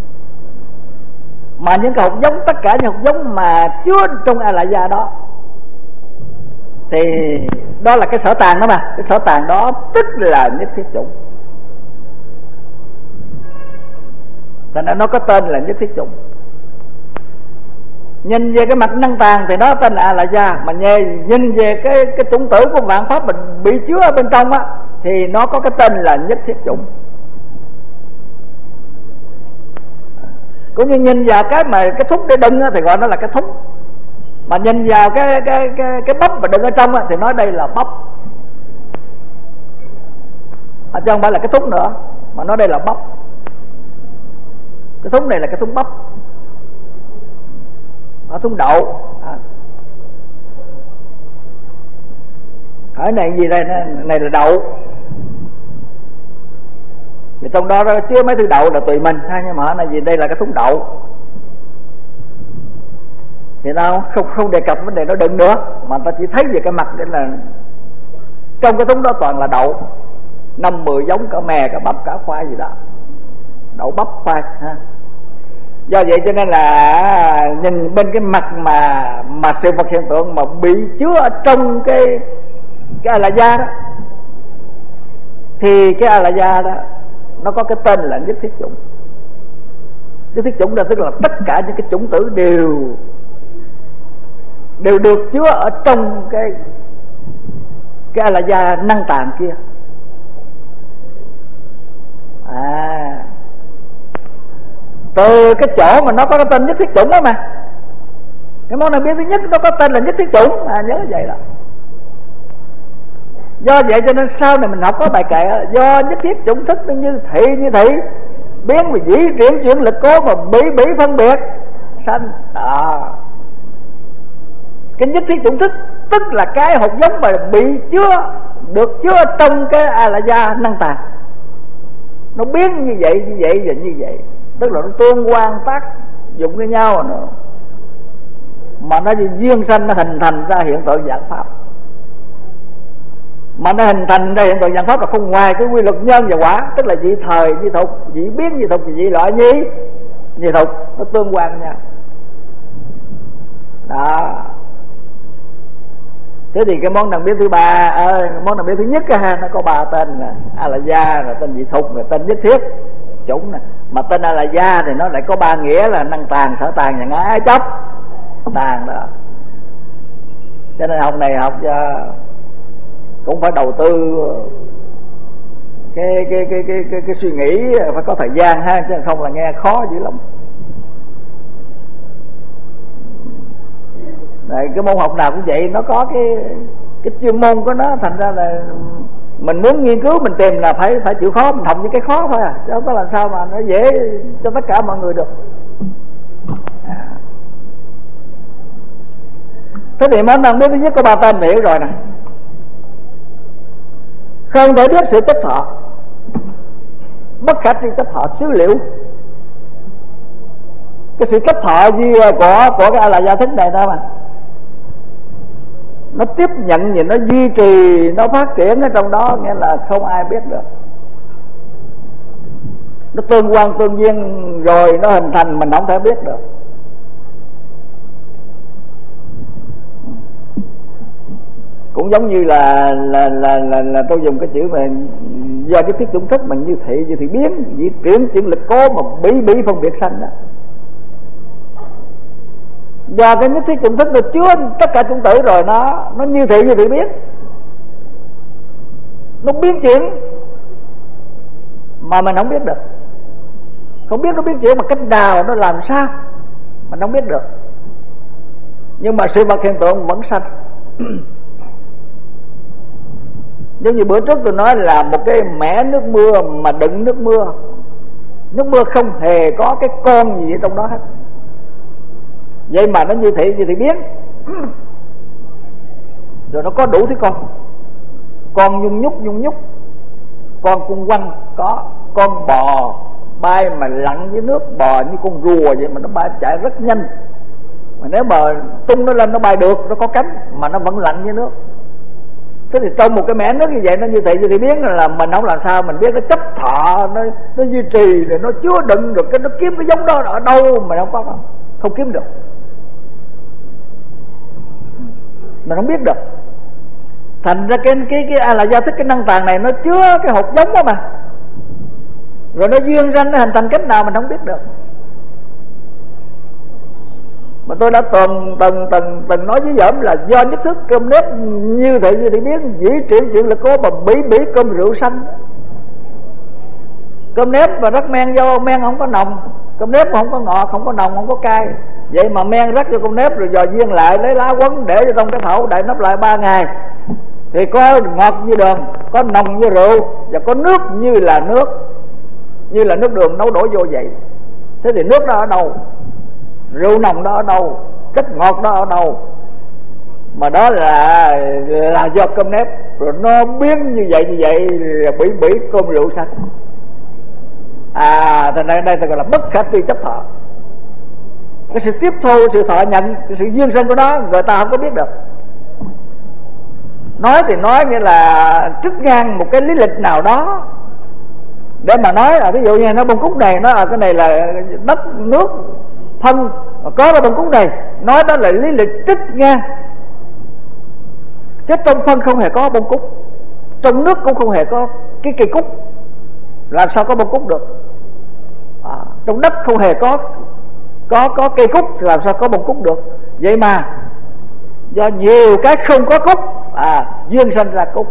mà những cái hạt giống, tất cả những hạt giống mà chứa trong A La Gia đó thì đó là cái sở tàng đó mà. Cái sở tàng đó tức là nhất thiết chủng, thành ra nó có tên là nhất thiết chủng. Nhìn về cái mặt năng tàng thì nó tên là A La Gia, mà nhìn về cái cái chủng tử của vạn pháp mình bị chứa ở bên trong á, thì nó có cái tên là nhất thiết chủng. Cũng như nhìn vào cái mà cái thúng để đựng á, thì gọi nó là cái thúng. Mà nhìn vào cái cái cái cái bắp mà đựng ở trong á, thì nói đây là bắp, à, chứ không phải là cái thúng nữa, mà nói đây là bắp. Cái thúng này là cái thúng bắp, à, thúng đậu. À, cái này gì đây? Này là đậu. Thì trong đó chứa mấy thứ đậu là tùy mình ha, nhưng mà này gì đây là cái thúng đậu thì đâu không không đề cập vấn đề nó đựng nữa, mà ta chỉ thấy về cái mặt đây là trong cái thúng đó toàn là đậu, năm mười giống, cả mè, cả bắp, cả khoai gì đó, đậu bắp khoai ha. Do vậy cho nên là nhìn bên cái mặt mà mà sự vật hiện tượng mà bị chứa ở trong cái cái A La Gia đó, thì cái A La Gia đó nó có cái tên là nhất thiết chủng. Nhất thiết chủng là tức là tất cả những cái chủng tử đều đều được chứa ở trong cái cái A La Gia năng tàng kia. À, từ cái chỗ mà nó có cái tên nhất thiết chủng đó mà, cái món này biết thứ nhất nó có tên là nhất thiết chủng, à, nhớ vậy đó. Do vậy cho nên sau này mình học có bài kệ, do nhất thiết chủng thức nó như thị như thị, biến vì dĩ triển chuyển lực cố mà bị bị phân biệt sanh. Đó, cái nhất thiết chủng thức tức là cái hột giống mà bị chứa, được chứa trong cái A La Gia năng tàng, nó biến như vậy như vậy và như vậy, tức là nó tương quan tác dụng với nhau nó, mà nó duyên sanh, nó hình thành ra hiện tượng dạng pháp. Mà nó hình thành ra hiện tượng dạng pháp là không ngoài cái quy luật nhân và quả, tức là dị thời dị thục, dị biến dị thục, dị loại nhi dị thục, nó tương quan với nhau đó. Thế thì cái món đặc biệt thứ ba, à, món đặc biệt thứ nhất ha, nó có ba tên là A La Gia, là tên dị thục, là tên nhất thiết chủng này. Mà tên A La Gia thì nó lại có ba nghĩa là năng tàng, sở tàng và ngã ái chấp tàng đó. Cho nên học này học cho cũng phải đầu tư cái cái cái cái cái, cái suy nghĩ, phải có thời gian ha, chứ không là nghe khó dữ lắm. Đấy, cái môn học nào cũng vậy, nó có cái cái chuyên môn của nó, thành ra là mình muốn nghiên cứu mình tìm là phải phải chịu khó, mình học những cái khó thôi à, chứ không có làm sao mà nó dễ cho tất cả mọi người được. À. Thế thì món ăn biết thứ nhất có ba tên hiểu rồi nè. Không thể biết sự chấp thọ, bất khả tri chấp thọ xứ liệu. Cái sự chấp thọ gì của của cái A La Gia Thức này đó mà nó tiếp nhận gì, nó duy trì, nó phát triển ở trong đó, nghĩa là không ai biết được. Nó tương quan tương duyên rồi nó hình thành, mình không thể biết được. Cũng giống như là là là là, là tôi dùng cái chữ mà do cái thiết chủng thức mình như thị như thị biến, vì chuyển chuyển lực cố mà bí bí phân biệt sanh đó. Do cái nhất thiết chủng thức nó chứa tất cả chủng tử rồi, nó nó như thị như thị biến, nó biến chuyển mà mình không biết được. Không biết nó biến chuyển mà cách nào, nó làm sao mình không biết được. Nhưng mà sự vật hiện tượng vẫn sanh. Giống như bữa trước tôi nói là một cái mẻ nước mưa mà đựng nước mưa, nước mưa không hề có cái con gì ở trong đó hết, vậy mà nó như thị như thị biến. Rồi nó có đủ thứ con, con nhung nhúc nhung nhúc, con cung quăng có, con bò bay mà lặn dưới nước, bò như con rùa vậy mà nó bay chạy rất nhanh, mà nếu mà tung nó lên nó bay được, nó có cánh mà nó vẫn lặn dưới nước. Thế thì trong một cái mẻ nước như vậy, nó như thị như thị biến là mình không làm sao mình biết. Nó chấp thọ, nó nó duy trì, rồi nó chứa đựng được, cái nó kiếm cái giống đó ở đâu mà không có, không, không kiếm được, mình không biết được. Thành ra cái cái cái A La Gia Thức, cái năng tàng này nó chứa cái hột giống đó mà, rồi nó duyên ranh, nó hình thành cách nào mình không biết được. Mà tôi đã từng từng từng từng nói với Dởm là do nhất thức cơm nếp như thị như thị biến, dĩ triển chuyện lực cố mà bỉ bỉ cơm rượu xanh. Cơm nếp và rắc men vô, men không có nồng, cơm nếp không có ngọt, không có nồng, không có cay, vậy mà men rắc vô cơm nếp rồi dò viên lại, lấy lá quấn để vô trong cái thau đậy nắp lại ba ngày, thì có ngọt như đường, có nồng như rượu, và có nước như là nước, như là nước đường nấu đổ vô vậy. Thế thì nước đó ở đâu, rượu nồng đó ở đâu, chất ngọt đó ở đâu? Mà đó là là do cơm nếp, rồi nó biến như vậy như vậy, bỉ bỉ cơm rượu xanh. À, thành ra đây ta gọi là bất khả tri chấp thọ. Cái sự tiếp thu, sự thọ nhận, cái sự duyên sinh của nó người ta không có biết được. Nói thì nói nghĩa là trích ngang một cái lý lịch nào đó để mà nói là ví dụ như nó bông cúc này, nó là cái này là đất nước phân, có cái bông cúc này, nói đó là lý lịch trích ngang. Chứ trong phân không hề có bông cúc, trong nước cũng không hề có cái cây cúc, làm sao có bông cúc được? À, trong đất không hề có có có cây cúc, làm sao có bông cúc được? Vậy mà do nhiều cái không có cúc, à, duyên sanh ra cúc.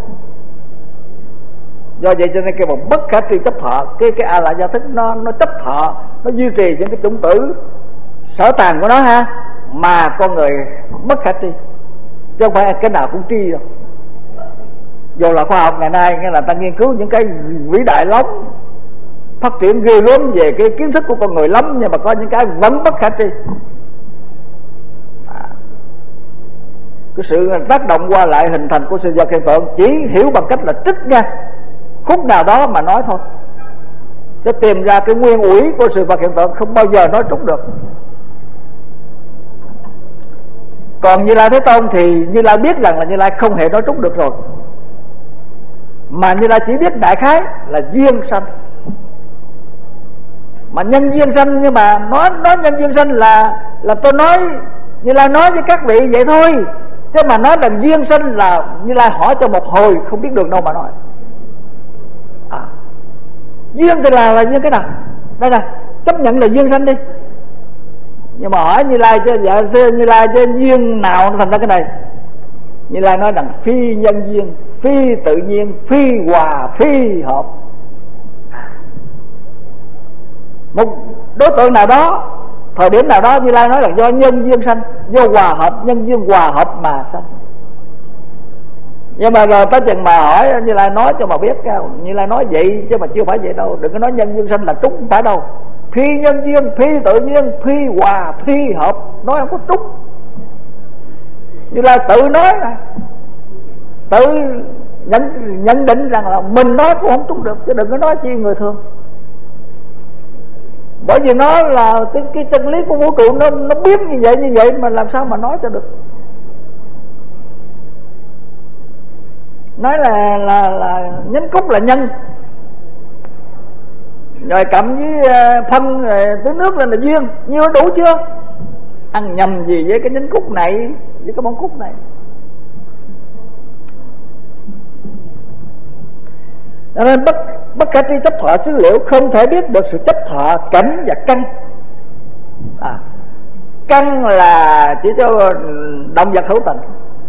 Do vậy cho nên cái một bất khả tri chấp thọ, cái cái A La Gia Thức nó nó chấp thọ, nó duy trì những cái chủng tử sở tàng của nó ha, mà con người bất khả tri, chứ không phải cái nào cũng tri đâu. Dù là khoa học ngày nay nghĩa là ta nghiên cứu những cái vĩ đại lắm, phát triển ghê gớm về cái kiến thức của con người lắm, nhưng mà có những cái vẫn bất khả tri. À, cái sự tác động qua lại hình thành của sự vật hiện tượng chỉ hiểu bằng cách là trích ngang khúc nào đó mà nói thôi, chứ tìm ra cái nguyên ủy của sự vật hiện tượng không bao giờ nói trúng được. Còn Như Lai Thế Tôn thì Như Lai biết rằng là Như Lai không hề nói trúng được rồi, mà Như Lai chỉ biết đại khái là duyên sanh. Mà nhân duyên sanh, nhưng mà nói nói nhân duyên sanh là là tôi nói Như Lai nói với các vị vậy thôi, chứ mà nói là duyên sanh là Như Lai hỏi cho một hồi không biết đường đâu mà nói. À, duyên thì là là duyên cái nào? Đây nè, chấp nhận là duyên sanh đi, nhưng mà hỏi Như Lai chứ dạ Như Lai chứ duyên nào nó thành ra cái này? Như Lai nói rằng phi nhân duyên, phi tự nhiên, phi hòa, phi hợp. Một đối tượng nào đó thời điểm nào đó Như Lai nói là do nhân duyên sanh, do hòa hợp, nhân duyên hòa hợp mà sanh. Nhưng mà rồi tới chừng mà hỏi Như Lai nói cho mà biết, Như Lai nói vậy chứ mà chưa phải vậy đâu. Đừng có nói nhân duyên sanh là trúng, không phải đâu. Phi nhân duyên, phi tự nhiên, phi hòa, phi hợp, nói không có trúng. Như Lai tự nói này, tự nhận, nhận định rằng là mình nói cũng không trúng được, chứ đừng có nói chi người thường. Bởi vì nó là cái, cái chân lý của vũ trụ, nó nó biết như vậy như vậy mà làm sao mà nói cho được. Nói là là là nhánh cúc là nhân, rồi cầm với phân rồi tưới nước lên là duyên, như nó đủ chưa? Ăn nhầm gì với cái nhánh cúc này, với cái bông cúc này? Cho nên bất bất khả tri chấp thọ xứ liệu, không thể biết được sự chấp thọ cảnh và căn. À, căn là chỉ cho động vật hữu tình.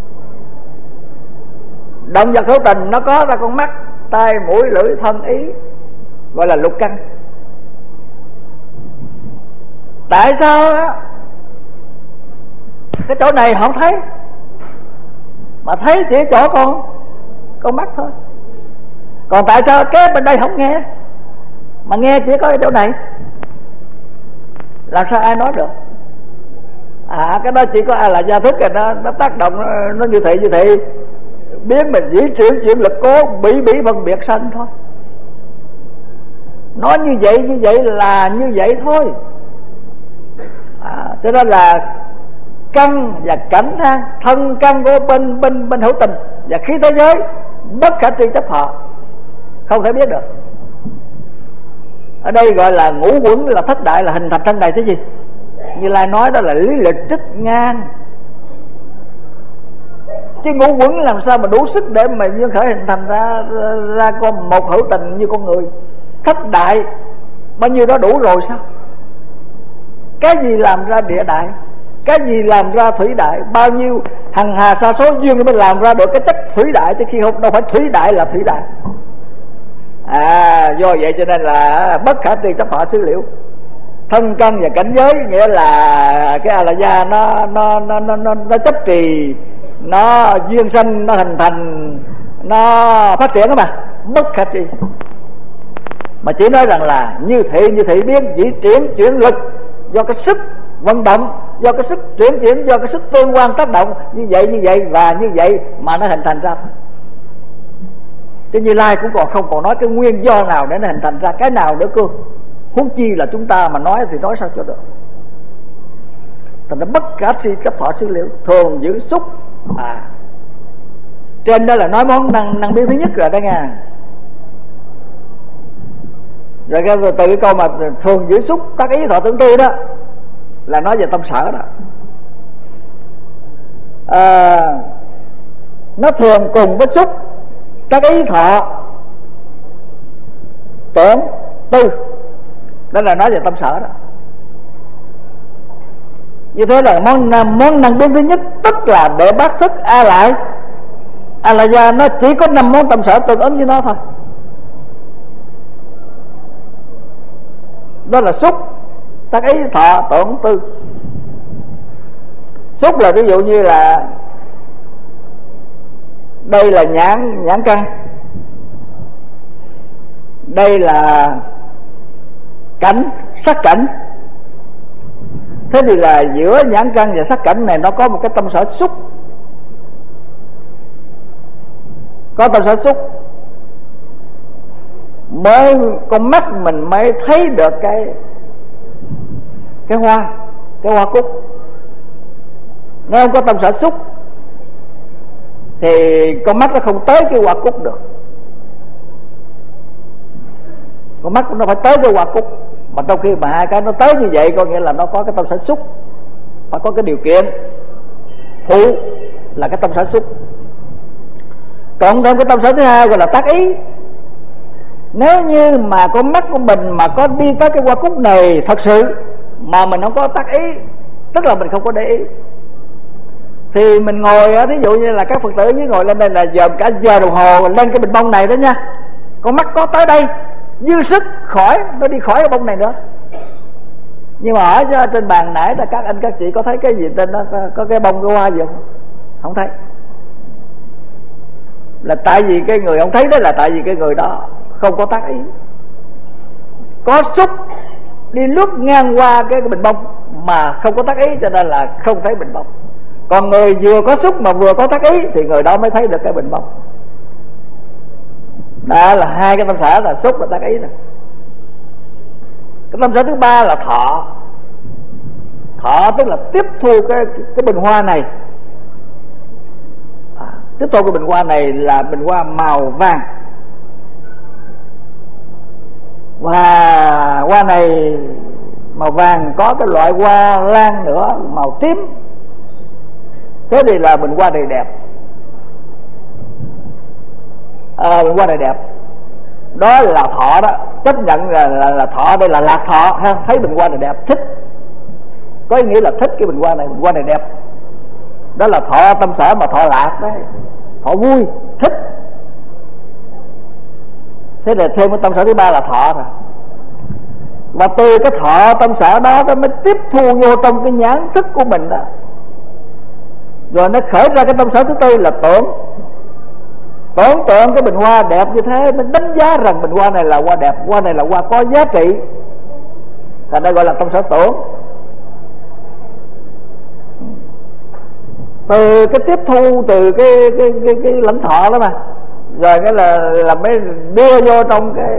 Động vật hữu tình nó có ra con mắt, tai, mũi, lưỡi, thân, ý, gọi là lục căn. Tại sao đó cái chỗ này không thấy, mà thấy chỉ chỗ con con mắt thôi? Còn tại sao cái bên đây không nghe, mà nghe chỉ có cái chỗ này? Làm sao ai nói được? À, cái đó chỉ có ai là gia thức rồi, nó, nó tác động, nó, nó như thị như thị biến mình dĩ chuyển chuyển lực cố bị bị phân biệt sanh thôi. Nói như vậy như vậy là như vậy thôi. À, cho nên là căn và cảnh thang, thân căn của bên bên bên hữu tình và khí thế giới bất khả tri chấp thọ, không thể biết được. Ở đây gọi là ngũ quẩn, là thất đại, là hình thành thân này thế gì? Như Lai nói đó là lý lịch trích ngang. Chứ ngũ quẩn làm sao mà đủ sức để mà duyên khởi hình thành ra ra con một hữu tình như con người. Thất đại bao nhiêu đó đủ rồi sao? Cái gì làm ra địa đại, cái gì làm ra thủy đại, bao nhiêu hằng hà sa số duyên mới làm ra được cái chất thủy đại, chứ khi không đâu phải thủy đại là thủy đại. À, do vậy cho nên là bất khả tri chấp thọ xứ liệu. Thân căn và cảnh giới nghĩa là cái a la gia nó nó nó nó nó, nó chấp trì, nó duyên sanh, nó hình thành, nó phát triển đó mà, bất khả tri. Mà chỉ nói rằng là như thị như thị biến, chỉ chuyển chuyển lực do cái sức vận động, do cái sức chuyển chuyển, do cái sức tương quan tác động, như vậy như vậy và như vậy mà nó hình thành ra. Chứ Như Lai cũng còn không còn nói cái nguyên do nào để nó hình thành ra cái nào nữa cơ. Huống chi là chúng ta mà nói thì nói sao cho được. Thành ra bất khả tri chấp thọ xứ liệu, thường giữ xúc. À, trên đó là nói món năng năng biến thứ nhất rồi đó nha. Rồi cái từ cái câu mà thường giữ xúc tác ý thọ tưởng tư đó là nói về tâm sở đó. À, nó thường cùng với xúc tác ý thọ tưởng tư, đó là nói về tâm sở đó. Như thế là món món năng biến thứ nhất, tức là để bát thức a lại a la gia nó chỉ có năm món tâm sở tương ứng với nó thôi. Đó là xúc tác ý thọ tưởng tư. Xúc là ví dụ như là đây là nhãn nhãn căn, đây là cảnh sắc cảnh. Thế thì là giữa nhãn căn và sắc cảnh này nó có một cái tâm sở xúc. Có tâm sở xúc mới con mắt mình mới thấy được cái cái hoa, cái hoa cúc. Nếu không có tâm sở xúc thì con mắt nó không tới cái hoa cúc được. Con mắt nó phải tới cái hoa cúc. Mà trong khi mà hai cái nó tới như vậy, có nghĩa là nó có cái tâm sở xúc, phải có cái điều kiện phụ là cái tâm sở xúc. Cộng thêm cái tâm sở thứ hai gọi là tác ý. Nếu như mà con mắt của mình mà có đi tới cái hoa cúc này thật sự mà mình không có tác ý, tức là mình không có để ý, thì mình ngồi, thí dụ như là các Phật tử với ngồi lên đây là dòm cả giờ đồng hồ lên cái bình bông này đó nha, con mắt có tới đây dư sức khỏi, nó đi khỏi cái bông này nữa. Nhưng mà hỏi cho trên bàn nãy là các anh các chị có thấy cái gì trên đó, có, có cái bông cái hoa gì không? Không thấy. Là tại vì cái người không thấy đó là tại vì cái người đó không có tác ý. Có xúc đi lướt ngang qua cái, cái bình bông mà không có tác ý, cho nên là không thấy bình bông. Còn người vừa có xúc mà vừa có tác ý thì người đó mới thấy được cái bình bông. Đó là hai cái tâm sở là xúc và tác ý này. Cái tâm sở thứ ba là thọ. Thọ tức là tiếp thu cái, cái bình hoa này. à, Tiếp thu cái bình hoa này là bình hoa màu vàng. Và hoa này màu vàng có cái loại hoa lan nữa màu tím. Thế thì là bình hoa này đẹp. à, Bình hoa này đẹp. Đó là thọ đó. Chấp nhận là, là, là thọ đây là lạc thọ ha. Thấy bình hoa này đẹp, thích. Có ý nghĩa là thích cái bình hoa này, bình hoa này đẹp. Đó là thọ tâm sở mà thọ lạc đấy. Thọ vui, thích. Thế là thêm cái tâm sở thứ ba là thọ rồi. Và từ cái thọ tâm sở đó nó mới tiếp thu vô trong cái nhãn thức của mình đó. Rồi nó khởi ra cái tâm sở thứ tư là tưởng. Tưởng tượng cái bình hoa đẹp như thế, mình đánh giá rằng bình hoa này là hoa đẹp, hoa này là hoa có giá trị, thành ra gọi là tâm sở tưởng. Từ cái tiếp thu từ cái cái cái, cái lãnh thọ đó mà, rồi cái là là mới đưa vô trong cái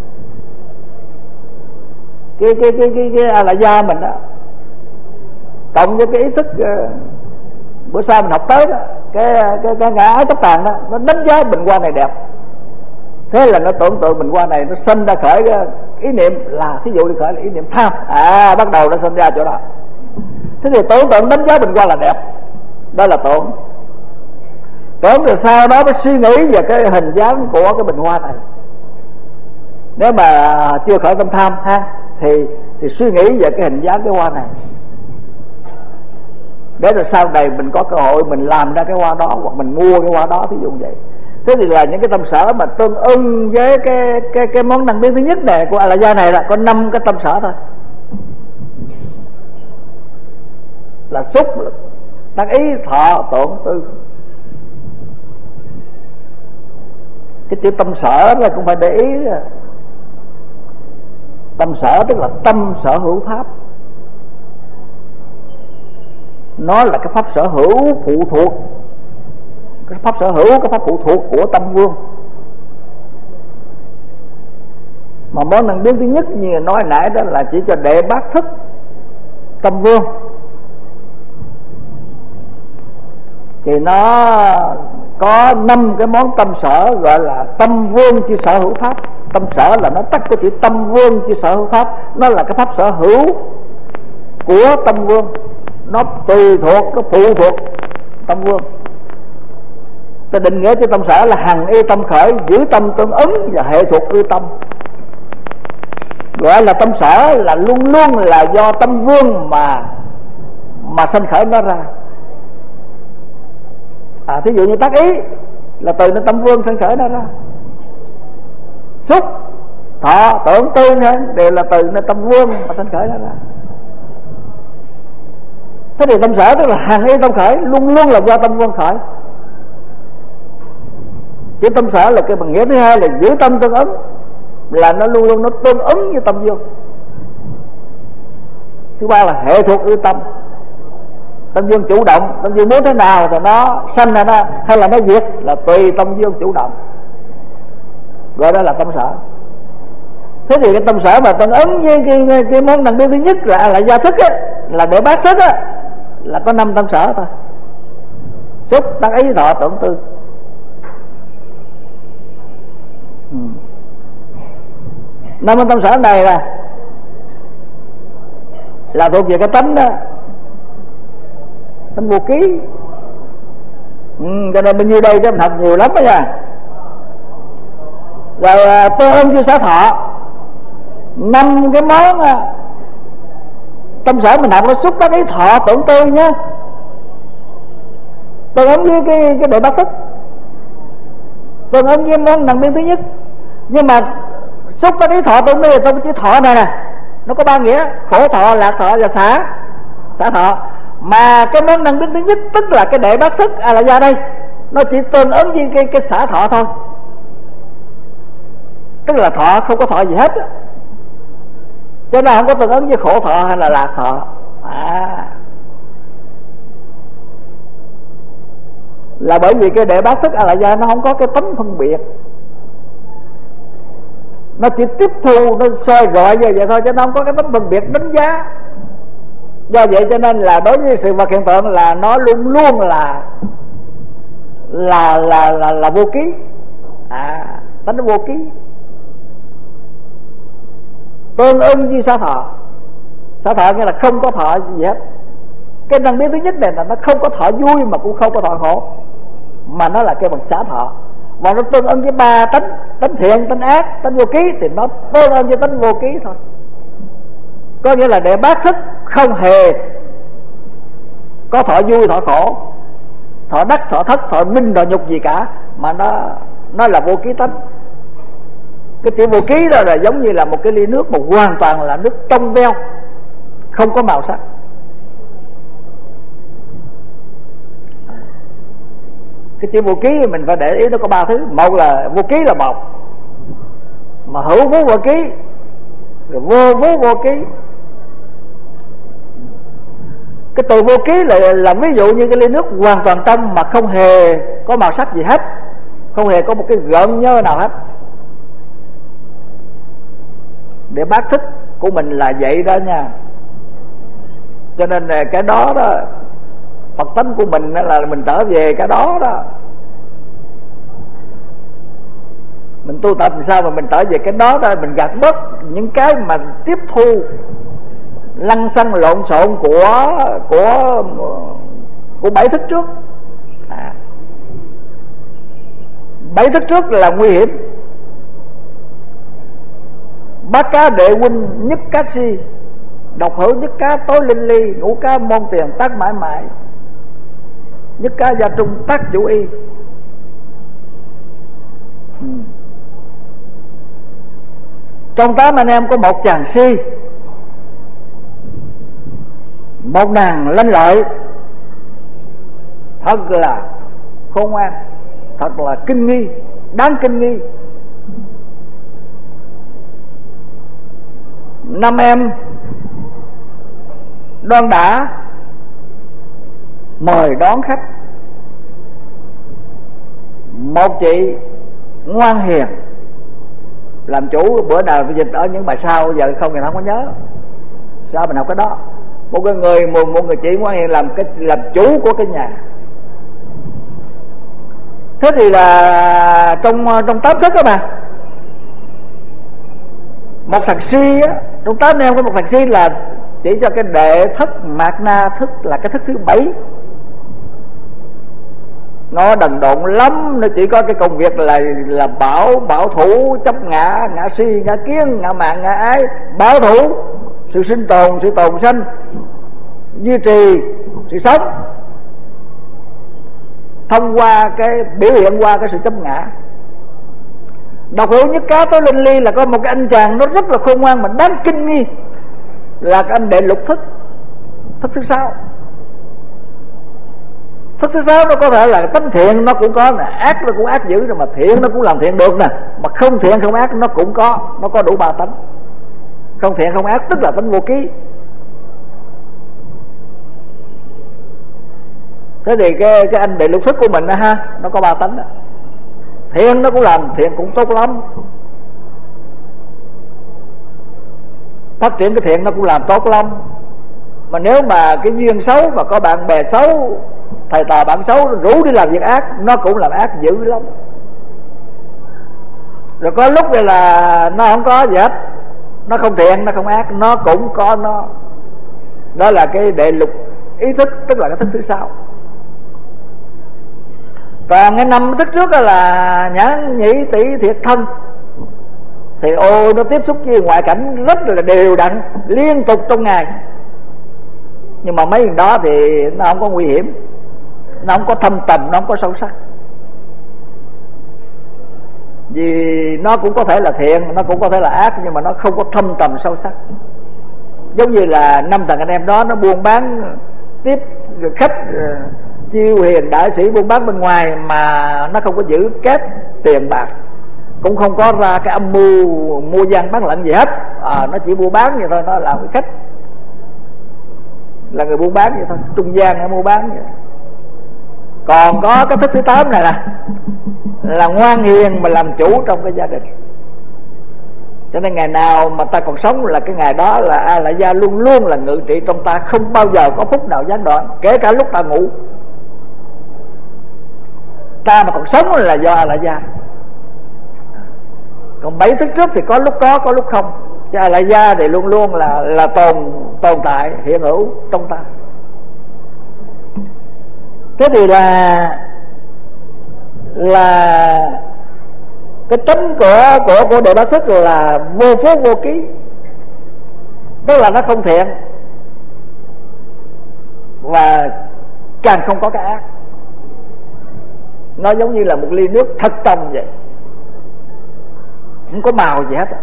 cái cái cái cái, cái à, là da mình đó, cộng với cái ý thức uh, bữa sau mình học tới đó, cái cái cái ngã ái chấp tàng đó, nó đánh giá bình hoa này đẹp. Thế là nó tưởng tượng bình hoa này, nó sinh ra khởi cái ý niệm là, thí dụ đi khởi là ý niệm tham, à bắt đầu nó sinh ra chỗ đó. Thế thì tưởng tượng đánh giá bình hoa là đẹp, đó là tưởng. Tưởng rồi sau đó mới suy nghĩ về cái hình dáng của cái bình hoa này. Nếu mà chưa khởi tâm tham ha, thì thì suy nghĩ về cái hình dáng cái hoa này, để rồi sau này mình có cơ hội mình làm ra cái hoa đó, hoặc mình mua cái hoa đó, ví dụ vậy. Thế thì là những cái tâm sở mà tương ưng với cái cái cái món năng biến thứ nhất này của A-la gia này là có năm cái tâm sở thôi. Là xúc, tác ý, thọ, tưởng, tư. Cái chữ tâm sở là cũng phải để ý. Tâm sở tức là tâm sở hữu pháp. Nó là cái pháp sở hữu phụ thuộc, cái pháp sở hữu, cái pháp phụ thuộc của tâm vương. Mà món năng biến thứ nhất như nói nãy đó là chỉ cho đệ bát thức tâm vương, thì nó có năm cái món tâm sở gọi là tâm vương chi sở hữu pháp. Tâm sở là nó tắt của chữ tâm vương chi sở hữu pháp. Nó là cái pháp sở hữu của tâm vương, nó tùy thuộc, nó phụ thuộc tâm vương. Ta định nghĩa cho tâm sở là hằng y tâm khởi, giữ tâm tương ứng và hệ thuộc ư tâm. Gọi là tâm sở là luôn luôn là do tâm vương mà mà sanh khởi nó ra. À, thí dụ như tác ý là từ nơi tâm vương sanh khởi nó ra. Xúc, thọ, tưởng, tư đều là từ nơi tâm vương mà sanh khởi nó ra. Thế thì tâm sở tức là hằng y tâm khởi, luôn luôn là do tâm vương khởi. Chữ tâm sở là cái bằng nghĩa thứ hai là giữ tâm tương ứng, là nó luôn luôn nó tương ứng với tâm vương. Thứ ba là hệ thuộc ư tâm. Tâm vương chủ động, tâm vương muốn thế nào thì nó sanh hay nó hay là nó diệt là tùy tâm vương chủ động, gọi đó là tâm sở. Thế thì cái tâm sở mà tương ứng với cái, cái, cái món năng biến thứ nhất là là gia thức á, là để bát thức á, là có năm tâm sở thôi. Xúc, tác ý, thọ, tưởng, tư. ừ. Năm tâm sở này là là thuộc về cái tánh đó, tánh vô ký. ừ, Cho nên bao nhiêu đây chứ mình học nhiều lắm đó nha. Rồi tương ứng với sở thọ, năm cái món tâm sở mình học nó xúc tác ý, thọ, tưởng, tư nhá, tương ứng với cái cái đệ bát thức, tương ứng với món năng biến thứ nhất. Nhưng mà xúc tác ý, thọ, tưởng, tư trong cái chữ thọ này nè Nó có ba nghĩa: khổ thọ, lạc thọ và xả xả thọ. Mà cái món năng biến thứ nhất, tức là cái đệ bát thức a la gia đây, nó chỉ tương ứng với cái, cái xả thọ thôi. Tức là thọ không có thọ gì hết, cho nên không có tương ứng với khổ thọ hay là lạc thọ. À, là bởi vì cái đệ bát thức a la gia nó không có cái tánh phân biệt, nó chỉ tiếp thu, nó soi rọi như vậy thôi, chứ nó không có cái tánh phân biệt đánh giá. Do vậy cho nên là đối với sự vật hiện tượng là nó luôn luôn là là là là, là vô ký. À, tánh nó vô ký, tương ưng với xá thọ. Xá thọ nghĩa là không có thọ gì hết. Cái năng biến thứ nhất này là nó không có thọ vui mà cũng không có thọ khổ, mà nó là cái bằng xá thọ. Và nó tương ưng với ba tánh: tánh thiện, tánh ác, tánh vô ký, thì nó tương ưng với tánh vô ký thôi. Có nghĩa là đệ bát thức không hề có thọ vui, thọ khổ, thọ đắc, thọ thất, thọ minh, thọ nhục gì cả, mà nó nó là vô ký tánh. Cái chữ vô ký đó là giống như là một cái ly nước mà hoàn toàn là nước trong veo, không có màu sắc. Cái chữ vô ký mình phải để ý nó có ba thứ. Một là vô ký là một, mà hữu vô vô ký, rồi vô vô vô ký. Cái từ vô ký là, là ví dụ như cái ly nước hoàn toàn trong mà không hề có màu sắc gì hết, không hề có một cái gợn nhơ nào hết. Để bát thức của mình là vậy đó nha. Cho nên cái đó đó, Phật tánh của mình là mình trở về cái đó đó. Mình tu tập làm sao mà mình trở về cái đó đó, mình gạt bớt những cái mà tiếp thu lăng xăng lộn xộn của của của bảy thức trước. À, bảy thức trước là nguy hiểm. Bát cá đệ huynh nhất cá si, độc hữu nhất cá tối linh ly, ngũ cá môn tiền tác mãi mãi, nhất cá gia trung tác chủ y. ừ. Trong tám anh em có một chàng si, một nàng lanh lợi, thật là khôn ngoan, thật là kinh nghi, đáng kinh nghi. Năm em đoan đã mời đón khách, một chị ngoan hiền làm chủ. Bữa nào phải dịch ở những bài sau, giờ không thì không có nhớ. Sao mình học cái đó? Một cái người một, một người chị ngoan hiền làm cái làm chủ của cái nhà. Thế thì là trong trong tám thức đó mà, một thằng si á, trong tám em có một thằng si là chỉ cho cái đệ thất mạt na thức, là cái thức thứ bảy. Nó đần độn lắm, nó chỉ có cái công việc là là bảo bảo thủ, chấp ngã, ngã si, ngã kiến, ngã mạn, ngã ái, bảo thủ sự sinh tồn, sự tồn sanh, duy trì sự sống thông qua cái biểu hiện qua cái sự chấp ngã. Độc hữu nhất cá tối linh ly là có một cái anh chàng nó rất là khôn ngoan mà đáng kinh nghi, là cái anh đệ lục thức, thức thứ sáu. Thức thứ sáu nó có thể là tánh thiện nó cũng có nè, ác nó cũng ác dữ rồi, mà thiện nó cũng làm thiện được nè, mà không thiện không ác nó cũng có, nó có đủ ba tánh. Không thiện không ác tức là tánh vô ký. Thế thì cái cái anh đệ lục thức của mình đó ha, nó có ba tánh đó. Thiện nó cũng làm thiện cũng tốt lắm, phát triển cái thiện nó cũng làm tốt lắm. Mà nếu mà cái duyên xấu mà có bạn bè xấu, thầy tà bạn xấu rủ đi làm việc ác, nó cũng làm ác dữ lắm. Rồi có lúc đây là nó không có gì hết, nó không thiện, nó không ác, nó cũng có nó. Đó là cái đệ lục ý thức, tức là cái thức thứ sáu. Và cái năm thức trước đó là nhãn nhĩ tỷ thiệt thân, thì ô nó tiếp xúc với ngoại cảnh rất là đều đặn, liên tục trong ngày. Nhưng mà mấy người đó thì nó không có nguy hiểm, nó không có thâm tầm, nó không có sâu sắc. Vì nó cũng có thể là thiện, nó cũng có thể là ác, nhưng mà nó không có thâm tầm sâu sắc. giống như là năm thằng anh em đó nó buôn bán tiếp khách chiêu hiền đại sĩ buôn bán bên ngoài mà nó không có giữ kép tiền bạc, cũng không có ra cái âm mưu mua gian bán lận gì hết, à, nó chỉ buôn bán vậy thôi, nó làm cái khách là người buôn bán vậy thôi, trung gian nó mua bán vậy. Còn có cái thức thứ tám này nè, là ngoan hiền mà làm chủ trong cái gia đình. Cho nên ngày nào mà ta còn sống là cái ngày đó là A La Gia luôn luôn là ngự trị trong ta, không bao giờ có phút nào gián đoạn, kể cả lúc ta ngủ. Ta mà còn sống là do A La Gia. Còn bảy thức trước thì có lúc có, có lúc không. Chứ A La Gia thì luôn luôn là là tồn tồn tại hiện hữu trong ta. Thế thì là là cái tính của của của Đệ Bát Thức là vô phú vô ký, tức là nó không thiện và càng không có cái ác. Nó giống như là một ly nước thật trong vậy, không có màu gì hết.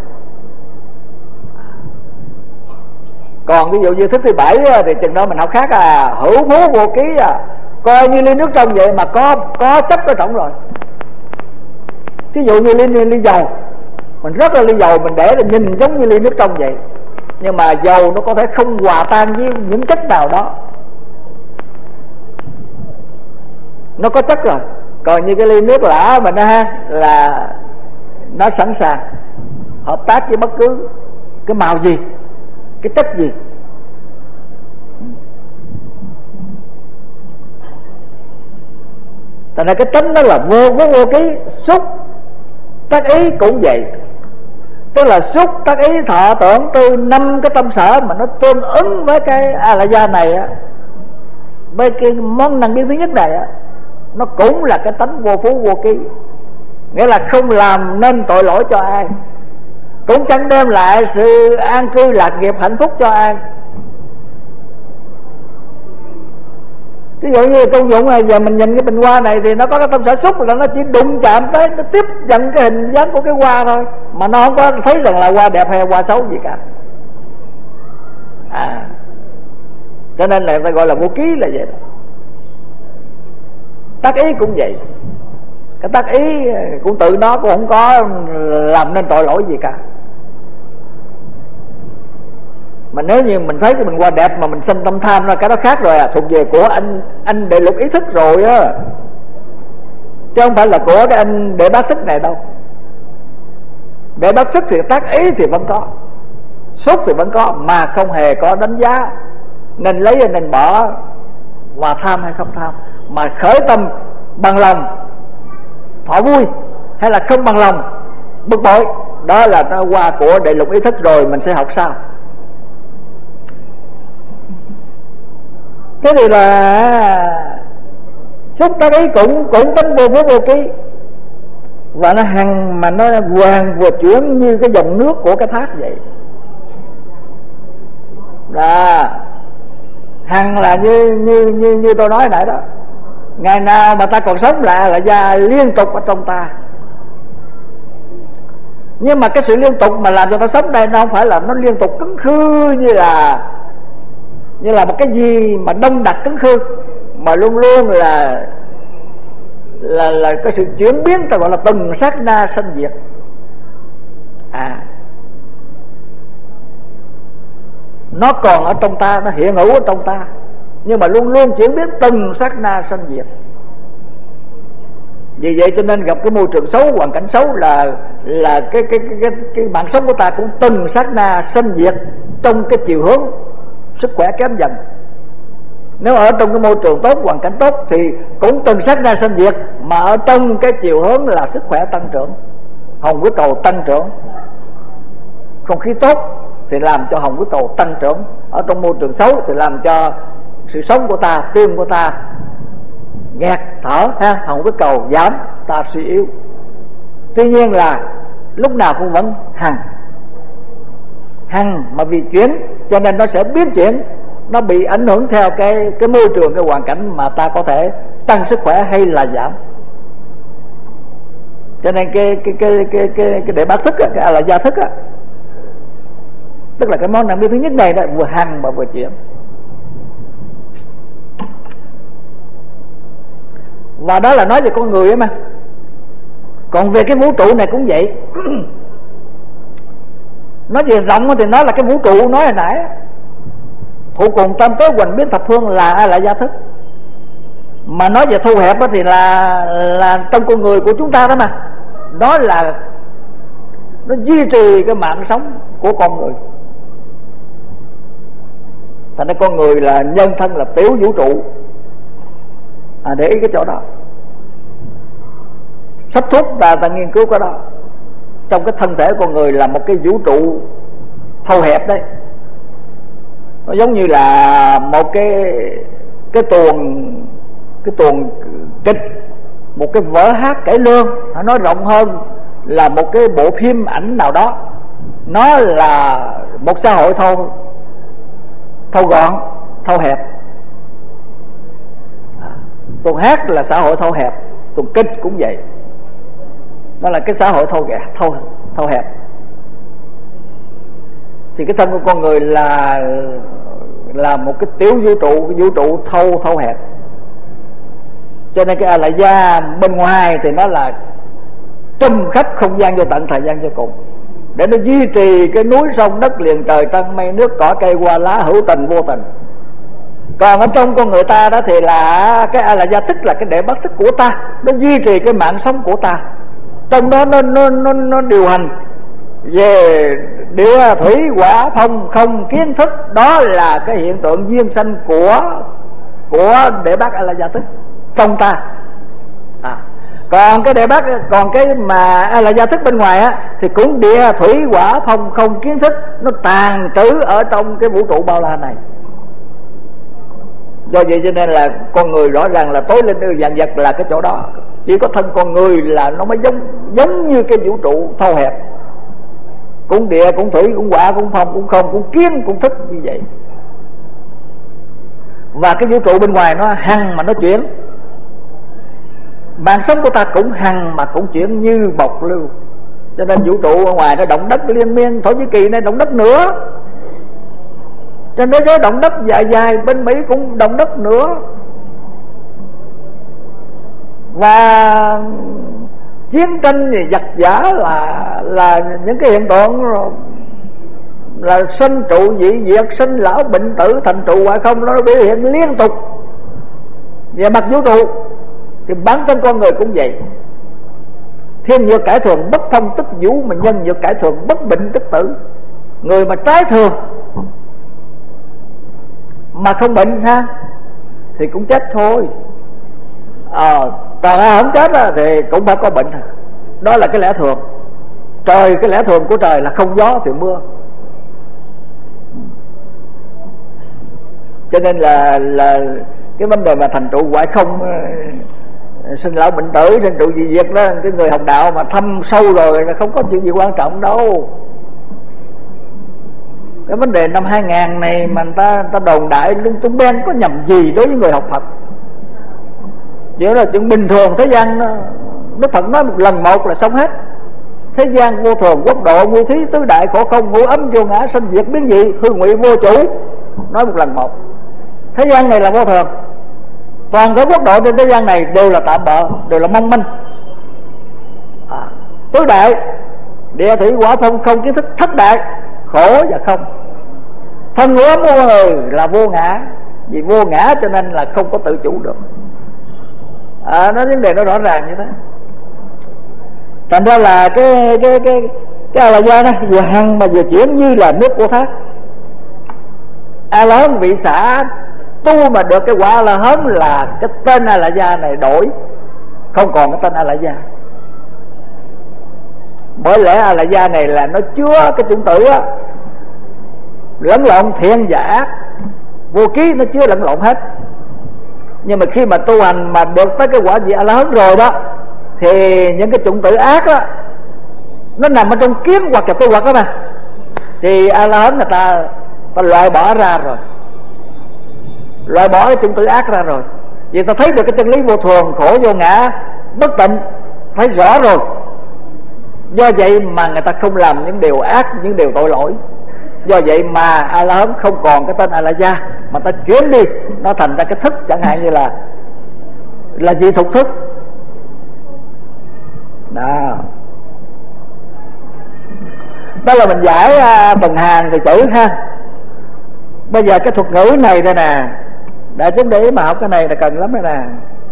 Còn ví dụ như thức thứ bảy thì chừng đó mình học khác à, hữu phú vô ký à, coi như ly nước trong vậy mà có có chất ở trong rồi. Ví dụ như ly, ly, ly dầu, mình rất là ly dầu mình để là nhìn giống như ly nước trong vậy, nhưng mà dầu nó có thể không hòa tan với những chất nào đó, nó có chất rồi. Còn như cái ly nước lã mình ha, là nó sẵn sàng hợp tác với bất cứ cái màu gì, cái chất gì. Thành ra cái tính đó là vô vô vô ký. Xúc tác ý cũng vậy, tức là xúc tác ý thọ tưởng tư năm cái tâm sở mà nó tương ứng với cái A La Gia này á, với cái món năng biến thứ nhất này á, nó cũng là cái tánh vô phú vô ký. Nghĩa là không làm nên tội lỗi cho ai, cũng chẳng đem lại sự an cư lạc nghiệp hạnh phúc cho ai. Ví dụ như công dụng là giờ mình nhìn cái bình hoa này thì nó có cái tâm sở xúc, là nó chỉ đụng chạm tới, nó tiếp nhận cái hình dáng của cái hoa thôi, mà nó không có thấy rằng là hoa đẹp hay hoa xấu gì cả. À, cho nên là ta gọi là vô ký là vậy đó. Tác ý cũng vậy, cái tác ý cũng tự nó cũng không có làm nên tội lỗi gì cả. Mà nếu như mình thấy cái bình hoa đẹp mà mình sinh tâm tham ra, cái đó khác rồi à, thuộc về của anh anh Đệ Lục ý thức rồi á, chứ không phải là của cái anh Đệ Bát Thức này đâu. Đệ Bát Thức thì tác ý thì vẫn có, xúc thì vẫn có, mà không hề có đánh giá nên lấy hay nên bỏ, và tham hay không tham, mà khởi tâm bằng lòng thọ vui hay là không bằng lòng bực bội, đó là nó qua của Đệ Lục ý thức rồi, mình sẽ học sau. Thế thì là xúc tác ý cũng cũng tính vô phú vô ký, và nó hằng mà nó hoàn vừa chuyển như cái dòng nước của cái thác vậy. Là hằng là như như như như tôi nói nãy đó, ngày nào mà ta còn sống là là gia liên tục ở trong ta. Nhưng mà cái sự liên tục mà làm cho ta sống đây nó không phải là nó liên tục cứng khư như là như là một cái gì mà đông đặc cứng khư, mà luôn luôn là là là cái sự chuyển biến, ta gọi là từng sát na sanh diệt. À, nó còn ở trong ta, nó hiện hữu ở trong ta, nhưng mà luôn luôn chuyển biến từng sát na sanh diệt. Vì vậy cho nên gặp cái môi trường xấu, hoàn cảnh xấu là là cái cái cái cái, cái mạng sống của ta cũng từng sát na sanh diệt trong cái chiều hướng sức khỏe kém dần. Nếu ở trong cái môi trường tốt, hoàn cảnh tốt thì cũng từng sát na sanh diệt, mà ở trong cái chiều hướng là sức khỏe tăng trưởng, hồng huyết cầu tăng trưởng. Không khí tốt thì làm cho hồng huyết cầu tăng trưởng, ở trong môi trường xấu thì làm cho sự sống của ta, tim của ta nghẹt thở ha, hồng huyết cầu giảm, ta suy yếu. Tuy nhiên là lúc nào cũng vẫn hằng hằng, mà vì chuyển cho nên nó sẽ biến chuyển, nó bị ảnh hưởng theo cái cái môi trường, cái hoàn cảnh mà ta có thể tăng sức khỏe hay là giảm. Cho nên cái cái cái cái cái, cái Đệ Bát Thức á, cái A La Gia Thức á, Tức là cái món nặng biết thứ nhất này đó, vừa hằng mà vừa chuyển. Và đó là nói về con người ấy mà. Còn về cái vũ trụ này cũng vậy. Nói về rộng thì nó là cái vũ trụ nói hồi nãy, thụ cùng tam tế hoành biến thập phương là là gia thức. Mà nói về thu hẹp thì là là trong con người của chúng ta đó mà. Đó là nó duy trì cái mạng sống của con người. Thành ra con người là nhân thân, là tiểu vũ trụ. À, để ý cái chỗ đó. Sách thuốc ta ta nghiên cứu cái đó. Trong cái thân thể con người là một cái vũ trụ thâu hẹp đấy. Nó giống như là một cái cái tuồng cái tuồng kịch, một cái vở hát cải lương. Nó rộng hơn là một cái bộ phim ảnh nào đó. Nó là một xã hội thâu thâu gọn, thâu hẹp. Tuồng hát là xã hội thâu hẹp, tuồng kịch cũng vậy. Đó là cái xã hội thâu gạt, thâu thâu hẹp. Thì cái thân của con người là là một cái tiểu vũ trụ, cái vũ trụ thâu thâu hẹp. Cho nên cái A La Gia bên ngoài thì nó là trùm khắp không gian vô tận, thời gian vô cùng, để nó duy trì cái núi sông đất liền trời trăng mây nước cỏ cây hoa lá hữu tình vô tình. Còn ở trong con người ta đó thì là cái A La Gia tức là cái đệ bắt thức của ta, nó duy trì cái mạng sống của ta. Trong đó nó nó nó, nó điều hành về địa thủy hỏa phong không kiến thức. Đó là cái hiện tượng duyên sanh của của đệ bát A La Gia thức trong ta. À, còn cái đệ bát, còn cái mà A La Gia thức bên ngoài á thì cũng địa thủy hỏa phong không kiến thức, nó tàn trữ ở trong cái vũ trụ bao la này. Do vậy cho nên là con người rõ ràng là tối linh ư vạn vật là cái chỗ đó. Chỉ có thân con người là nó mới giống giống như cái vũ trụ thâu hẹp, cũng địa cũng thủy cũng hỏa cũng phong cũng không cũng kiến cũng thức như vậy. Và cái vũ trụ bên ngoài nó hằng mà nó chuyển. Mạng sống của ta cũng hằng mà cũng chuyển như bọc lưu. Cho nên vũ trụ ở ngoài nó động đất liên miên. Thổ Nhĩ Kỳ này động đất nữa, trên thế giới động đất dài dài, bên Mỹ cũng động đất nữa. Và chiến tranh thì giặc giả là là những cái hiện tượng là sinh trụ dị diệt, sinh lão bệnh tử, thành trụ hoại không, nó biểu hiện liên tục về mặt vũ trụ. Thì bản thân con người cũng vậy. Thiên nhược cải thường bất thông tức vũ, mà nhân nhược cải thường bất bệnh tức tử. Người mà trái thường mà không bệnh ha thì cũng chết thôi. Ờ, còn ai không chết á, thì cũng phải có bệnh. Đó là cái lẽ thường. Trời, cái lẽ thường của trời là không gió thì mưa. Cho nên là là cái vấn đề mà thành trụ hoại không, sinh lão bệnh tử, sinh trụ dị diệt đó, cái người học đạo mà thâm sâu rồi là không có chuyện gì quan trọng đâu. Cái vấn đề năm hai ngàn này mà người ta, người ta đồn đại lung tung beng có nhầm gì đối với người học Phật. Chỉ là chuyện bình thường thế gian. Đức Phật nói một lần một là xong hết. Thế gian vô thường, quốc độ, vô thí, tứ đại, khổ không, ngũ ấm, vô ngã, sanh diệt, biến dị, hư ngụy, vô chủ. Nói một lần một. Thế gian này là vô thường. Toàn thể quốc độ trên thế gian này đều là tạm bợ, đều là mong manh. À, tứ đại, địa thủy hỏa phong không kiến thức, thất đại, khổ và không. Thân ngũ ấm vô người là vô ngã. Vì vô ngã cho nên là không có tự chủ được. À, nó vấn đề nó rõ ràng như thế. Thành ra là cái cái cái cái A La Gia đó vừa hằng mà vừa chuyển như là nước của thác. A La Hán vị xả tu mà được cái quả A La Hán là cái tên A La Gia này đổi, không còn cái tên A La Gia. Bởi lẽ A La Gia này là nó chứa cái chủng tử á, lẫn lộn thiện và ác, vô ký nó chứa lẫn lộn hết. Nhưng mà khi mà tu hành mà được tới cái quả vị A La Hán rồi đó, thì những cái chủng tử ác đó nó nằm ở trong kiến hoặc là tu hoặc đó mà, thì A La Hán người ta, ta loại bỏ ra rồi, loại bỏ cái chủng tử ác ra rồi. Vì ta thấy được cái chân lý vô thường, khổ vô ngã, bất tịnh, thấy rõ rồi. Do vậy mà người ta không làm những điều ác, những điều tội lỗi. Do vậy mà A La Hán không còn cái tên A La Gia, mà ta chuyển đi nó thành ra cái thức, chẳng hạn như là là dị thục thức đó. Đó là mình giải uh, từng hàng từ chữ ha. Bây giờ cái thuật ngữ này đây nè, đại chúng để ý mà học cái này là cần lắm đây nè.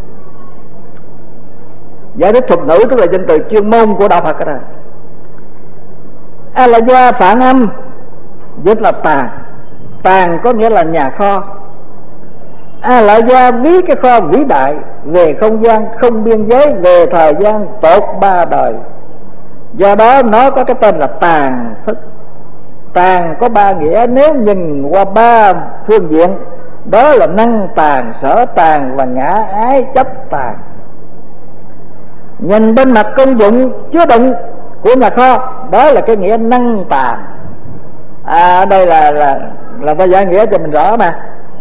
Giải thích thuật ngữ tức là danh từ chuyên môn của đạo Phật đó. A La Gia phản âm dịch là tàng. Tàng có nghĩa là nhà kho. A La Gia ví cái kho vĩ đại về không gian không biên giới, về thời gian tột ba đời. Do đó nó có cái tên là tàng thức. Tàng có ba nghĩa nếu nhìn qua ba phương diện, đó là năng tàng, sở tàng và ngã ái chấp tàng. Nhìn bên mặt công dụng chứa đựng của nhà kho, đó là cái nghĩa năng tàng. À đây là là là ta giải nghĩa cho mình rõ mà.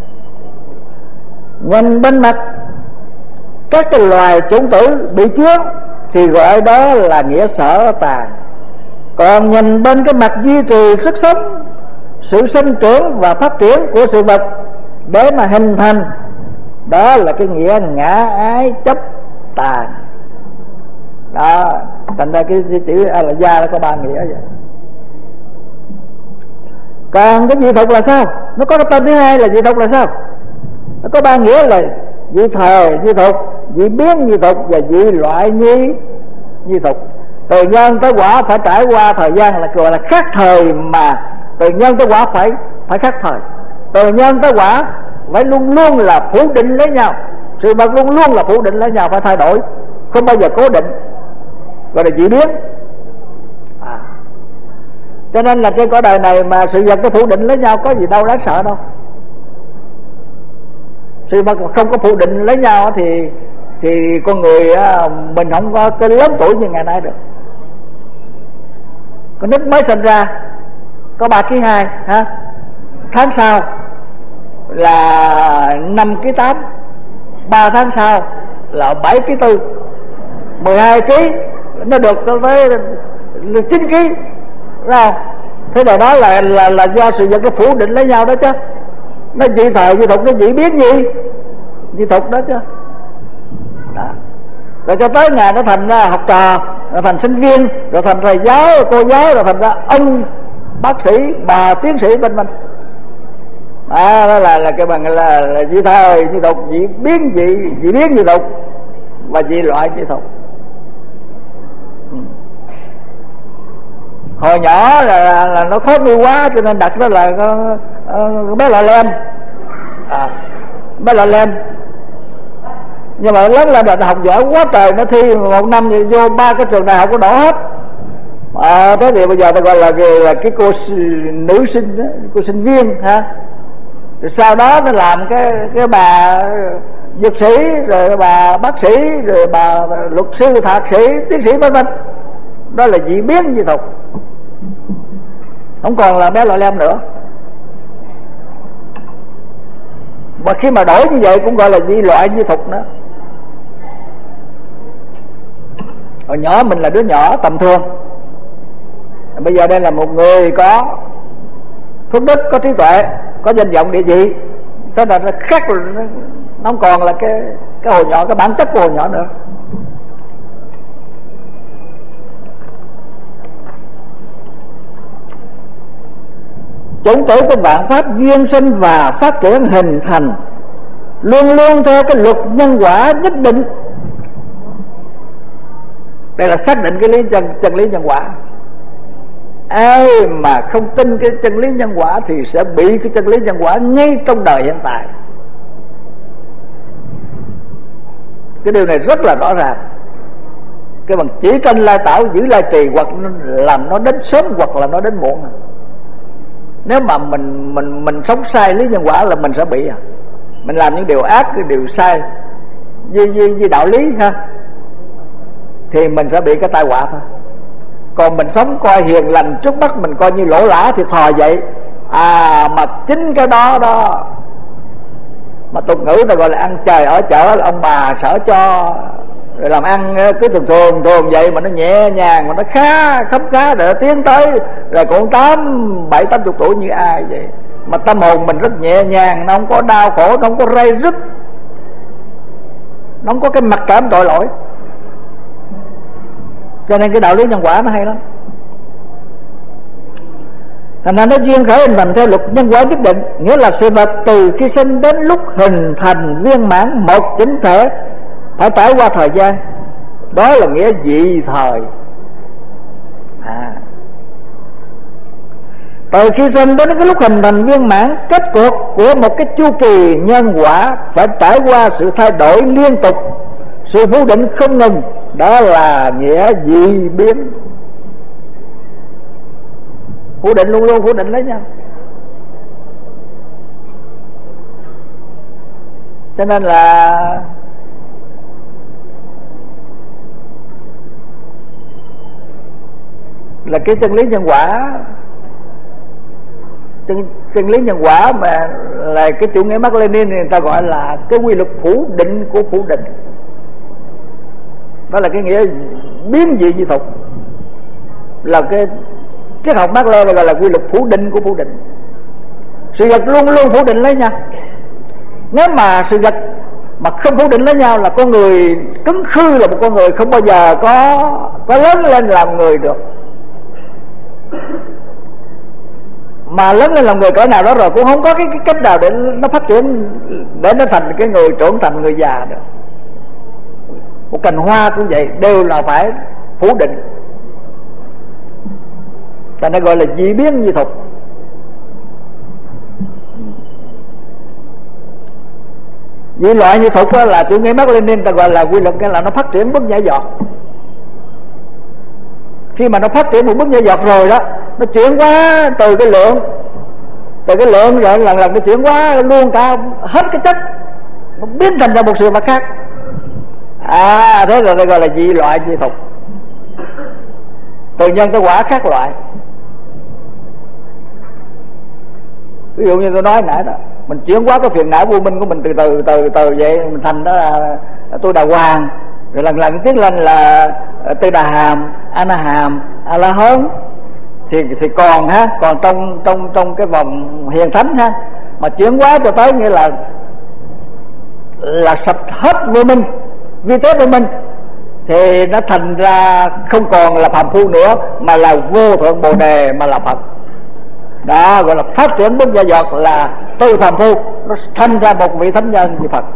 Nhìn bên mặt các cái loài chủng tử bị chứa thì gọi đó là nghĩa sở tàng. Còn nhìn bên cái mặt duy trì sức sống, sự sinh trưởng và phát triển của sự vật để mà hình thành, đó là cái nghĩa ngã ái chấp tàng. Đó, thành ra cái, cái chữ A La Gia nó có ba nghĩa vậy. Còn cái dị thục là sao? Nó có cái tên thứ hai là dị thục là sao? Nó có ba nghĩa là dị thời dị thục, dị biến dị thục và dị loại nhi dị thục. Từ nhân tới quả phải trải qua thời gian là gọi là khác thời, mà từ nhân tới quả phải phải khác thời. Từ nhân tới quả phải luôn luôn là phủ định lấy nhau, sự vật luôn luôn là phủ định lấy nhau, phải thay đổi, không bao giờ cố định, gọi là dị biến. À. Cho nên là trên cõi đời này mà sự vật nó phủ định lấy nhau có gì đâu đáng sợ đâu. Sự vật không có phủ định lấy nhau thì thì con người mình không có cái lớn tuổi như ngày nay được. Con nít mới sinh ra có ba ký hai ha, tháng sau là năm ký tám, ba tháng sau là bảy ký tư, mười hai ký nó được tới chín ký, không? Thế là đó là là là do sự vật nó phủ định lấy nhau đó chứ. Nó dị thời dị thục, nó dị biến gì dị thục đó chứ. Đó. Rồi cho tới ngày nó thành ra học trò, rồi thành sinh viên, rồi thành thầy giáo, rồi cô giáo, rồi thành ra ông bác sĩ, bà tiến sĩ bên mình. À, đó là là cái bằng là, là dị thời dị thục, dị biến dị dị biến dị thục và dị loại dị thục. Ừ. Hồi nhỏ là, là, là nó khó nuôi quá cho nên đặt nó là con, con bé lọ lem. À, bé lọ lem. Nhưng mà lớn lên là học giỏi quá trời, nó thi một năm thì vô ba cái trường đại học có đổ hết. À, thế thì bây giờ ta gọi là cái, là cái cô nữ sinh đó, cô sinh viên ha. Rồi sau đó nó làm cái cái bà dược sĩ, rồi bà bác sĩ, rồi bà luật sư, thạc sĩ, tiến sĩ vân vân. Đó là dị biến dị thục, không còn là bé lọ lem nữa. Và khi mà đổi như vậy cũng gọi là dị loại dị thục nữa. Hồi nhỏ mình là đứa nhỏ tầm thường, bây giờ đây là một người có phước đức, có trí tuệ, có danh vọng địa vị, thế là nó khác rồi, nó không còn là cái cái hồi nhỏ, cái bản chất của hồi nhỏ nữa. Chủng tử của vạn pháp duyên sinh và phát triển hình thành luôn luôn theo cái luật nhân quả nhất định. Đây là xác định cái lý chân, chân lý nhân quả. Ai mà không tin cái chân lý nhân quả thì sẽ bị cái chân lý nhân quả ngay trong đời hiện tại. Cái điều này rất là rõ ràng. Cái bằng chỉ tranh lai tạo, giữ lai trì, hoặc làm nó đến sớm hoặc là nó đến muộn. Nếu mà mình mình mình sống sai lý nhân quả là mình sẽ bị à. Mình làm những điều ác, cái điều sai với, với, với đạo lý ha, thì mình sẽ bị cái tai họa thôi. Còn mình sống coi hiền lành trước mắt mình coi như lỗ lã thì thò vậy. À mà chính cái đó đó mà tục ngữ ta gọi là ăn trời ở chợ, là ông bà sở cho rồi làm ăn cứ thường thường thường vậy mà nó nhẹ nhàng, mà nó khá khấm khá để tiến tới, rồi cũng tám bảy tám chục tuổi như ai vậy, mà tâm hồn mình rất nhẹ nhàng, nó không có đau khổ, nó không có ray rứt, nó không có cái mặc cảm tội lỗi. Cho nên cái đạo lý nhân quả nó hay lắm. Thành ra nó duyên khởi hình thành theo luật nhân quả nhất định, nghĩa là sự vật từ khi sinh đến lúc hình thành viên mãn một chỉnh thể phải trải qua thời gian. Đó là nghĩa dị thời. à. Từ khi sinh đến cái lúc hình thành viên mãn, kết cuộc của một cái chu kỳ nhân quả phải trải qua sự thay đổi liên tục, sự phủ định không ngừng. Đó là nghĩa dị biến. Phủ định luôn luôn phủ định lấy nhau. Cho nên là là cái chân lý nhân quả, chân, chân lý nhân quả mà là cái chủ nghĩa Mác Lênin người ta gọi là cái quy luật phủ định của phủ định. Đó là cái nghĩa biến dị di tục, là cái triết học Mác Lê gọi là quy luật phủ định của phủ định. Sự vật luôn luôn phủ định lấy nhau. Nếu mà sự vật mà không phủ định lấy nhau là con người cứng khư, là một con người không bao giờ có có lớn lên làm người được. Mà lớn lên làm người cỡ nào đó rồi cũng không có cái, cái cách nào để nó phát triển, để nó thành cái người trưởng thành, người già được. Một cành hoa cũng vậy, đều là phải phủ định. Ta nó gọi là dị biến di tục. Dị loại di tục là chủ nghĩa Mác Lênin ta gọi là quy luật, nghĩa là nó phát triển bước nhảy giọt. Khi mà nó phát triển một bước nhảy giọt rồi đó, nó chuyển qua từ cái lượng, từ cái lượng rồi lần lần nó chuyển qua luôn cả hết cái chất, nó biến thành ra một sự vật khác. À thế rồi ta gọi là dị loại di tục. Từ nhân tới quả khác loại. Ví dụ như tôi nói nãy đó, mình chuyển hóa cái phiền não vô minh của mình từ từ từ từ vậy, mình thành đó là tôi Đà Hoàng, rồi lần lần tiến lên là Tư Đà Hàm, A Na Hàm, A La Hớn, thì thì còn ha, còn trong trong trong cái vòng hiền thánh ha, mà chuyển hóa cho tới nghĩa là là sạch hết vô minh, vi tế vô minh, thì nó thành ra không còn là phàm phu nữa, mà là vô thượng bồ đề, mà là Phật. Đó gọi là phát triển bước gia giọt, là từ phàm phu nó thành ra một vị thánh nhân như Phật,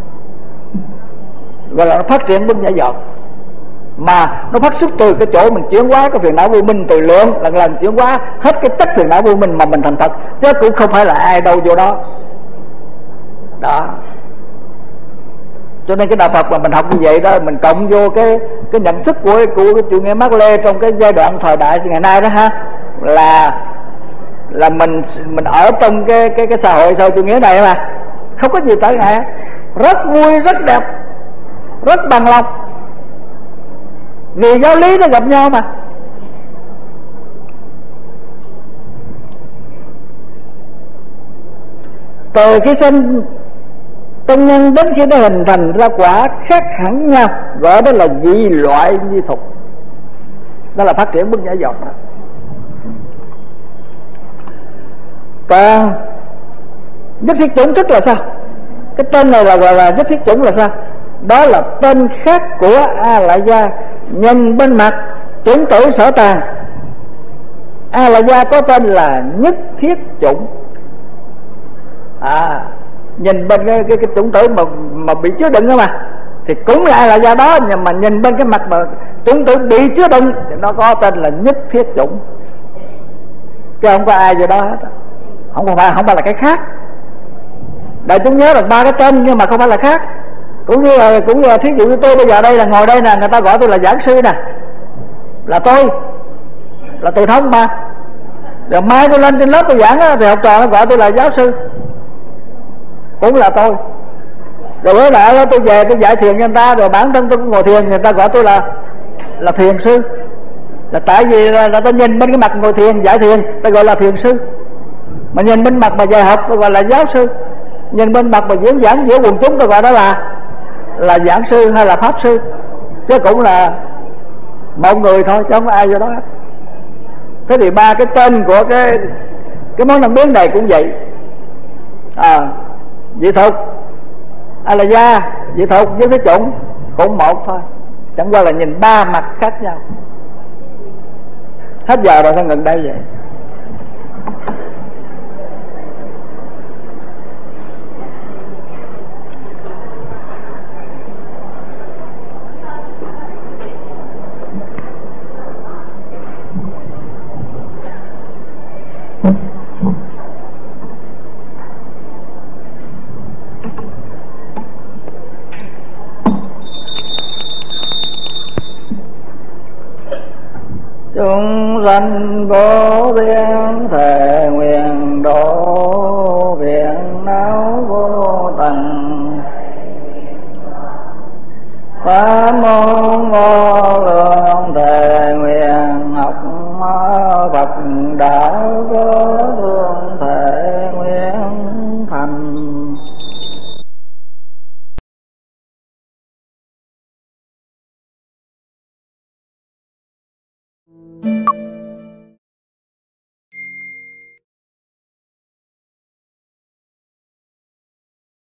gọi là nó phát triển bước gia giọt. Mà nó phát xuất từ cái chỗ mình chuyển hóa cái phiền não vô minh từ lượng, lần lần chuyển hóa hết cái chất phiền não vô minh mà mình thành Phật, chứ cũng không phải là ai đâu vô đó. Đó. Cho nên cái đạo Phật mà mình học như vậy đó, mình cộng vô cái cái nhận thức của của cái chủ nghĩa Mác Lê trong cái giai đoạn thời đại ngày nay đó ha, là là mình mình ở trong cái cái cái xã hội sau chủ nghĩa này mà không có gì trở ngại, rất vui, rất đẹp, rất bằng lòng, vì giáo lý nó gặp nhau mà. Từ khi sinh công nhân đến khi nó hình thành ra quả khác hẳn nhau, gọi đó là dị loại di tục. Đó là phát triển bước nhảy giọt đó. Còn nhất thiết chủng thức là sao? Cái tên này là gọi là nhất thiết chủng là sao? Đó là tên khác của A La Gia. Nhìn bên mặt chủng tử sở tàng, A La Gia có tên là nhất thiết chủng. À, nhìn bên cái, cái, cái chủng tử mà, mà bị chứa đựng đó mà, thì cũng là A La Gia đó, nhưng mà nhìn bên cái mặt mà chủng tử bị chứa đựng thì nó có tên là nhất thiết chủng. Chứ không có ai vô đó hết, không phải không phải là cái khác. Đại chúng nhớ là ba cái tên nhưng mà không phải là khác. Cũng như là cũng như là thí dụ như tôi bây giờ đây là ngồi đây nè, người ta gọi tôi là giảng sư nè, là tôi, là Từ Thông mà. Rồi mai tôi lên trên lớp tôi giảng đó, thì học trò nó gọi tôi là giáo sư, cũng là tôi. Rồi bữa lại tôi về tôi dạy thiền cho người ta, rồi bản thân tôi cũng ngồi thiền, người ta gọi tôi là là thiền sư. Là tại vì là, là tôi nhìn bên cái mặt ngồi thiền dạy thiền tôi gọi là thiền sư, mà nhìn bên mặt mà dạy học tôi gọi là giáo sư, nhìn bên mặt mà diễn giảng giữa quần chúng tôi gọi đó là là giảng sư hay là pháp sư. chứ cũng là một người thôi chứ không có ai vô đó hết. Thế thì ba cái tên của cái cái món năm biến này cũng vậy. À, vị thực, a la gia, vị thực với cái chủng cũng một thôi, chẳng qua là nhìn ba mặt khác nhau. Hết giờ rồi, thôi ngừng đây vậy. Chúng sanh vô biên thề nguyện độ viện não vô tận, pháp môn vô lượng thề nguyện học Phật đạo vô thượng thề nguyện thành.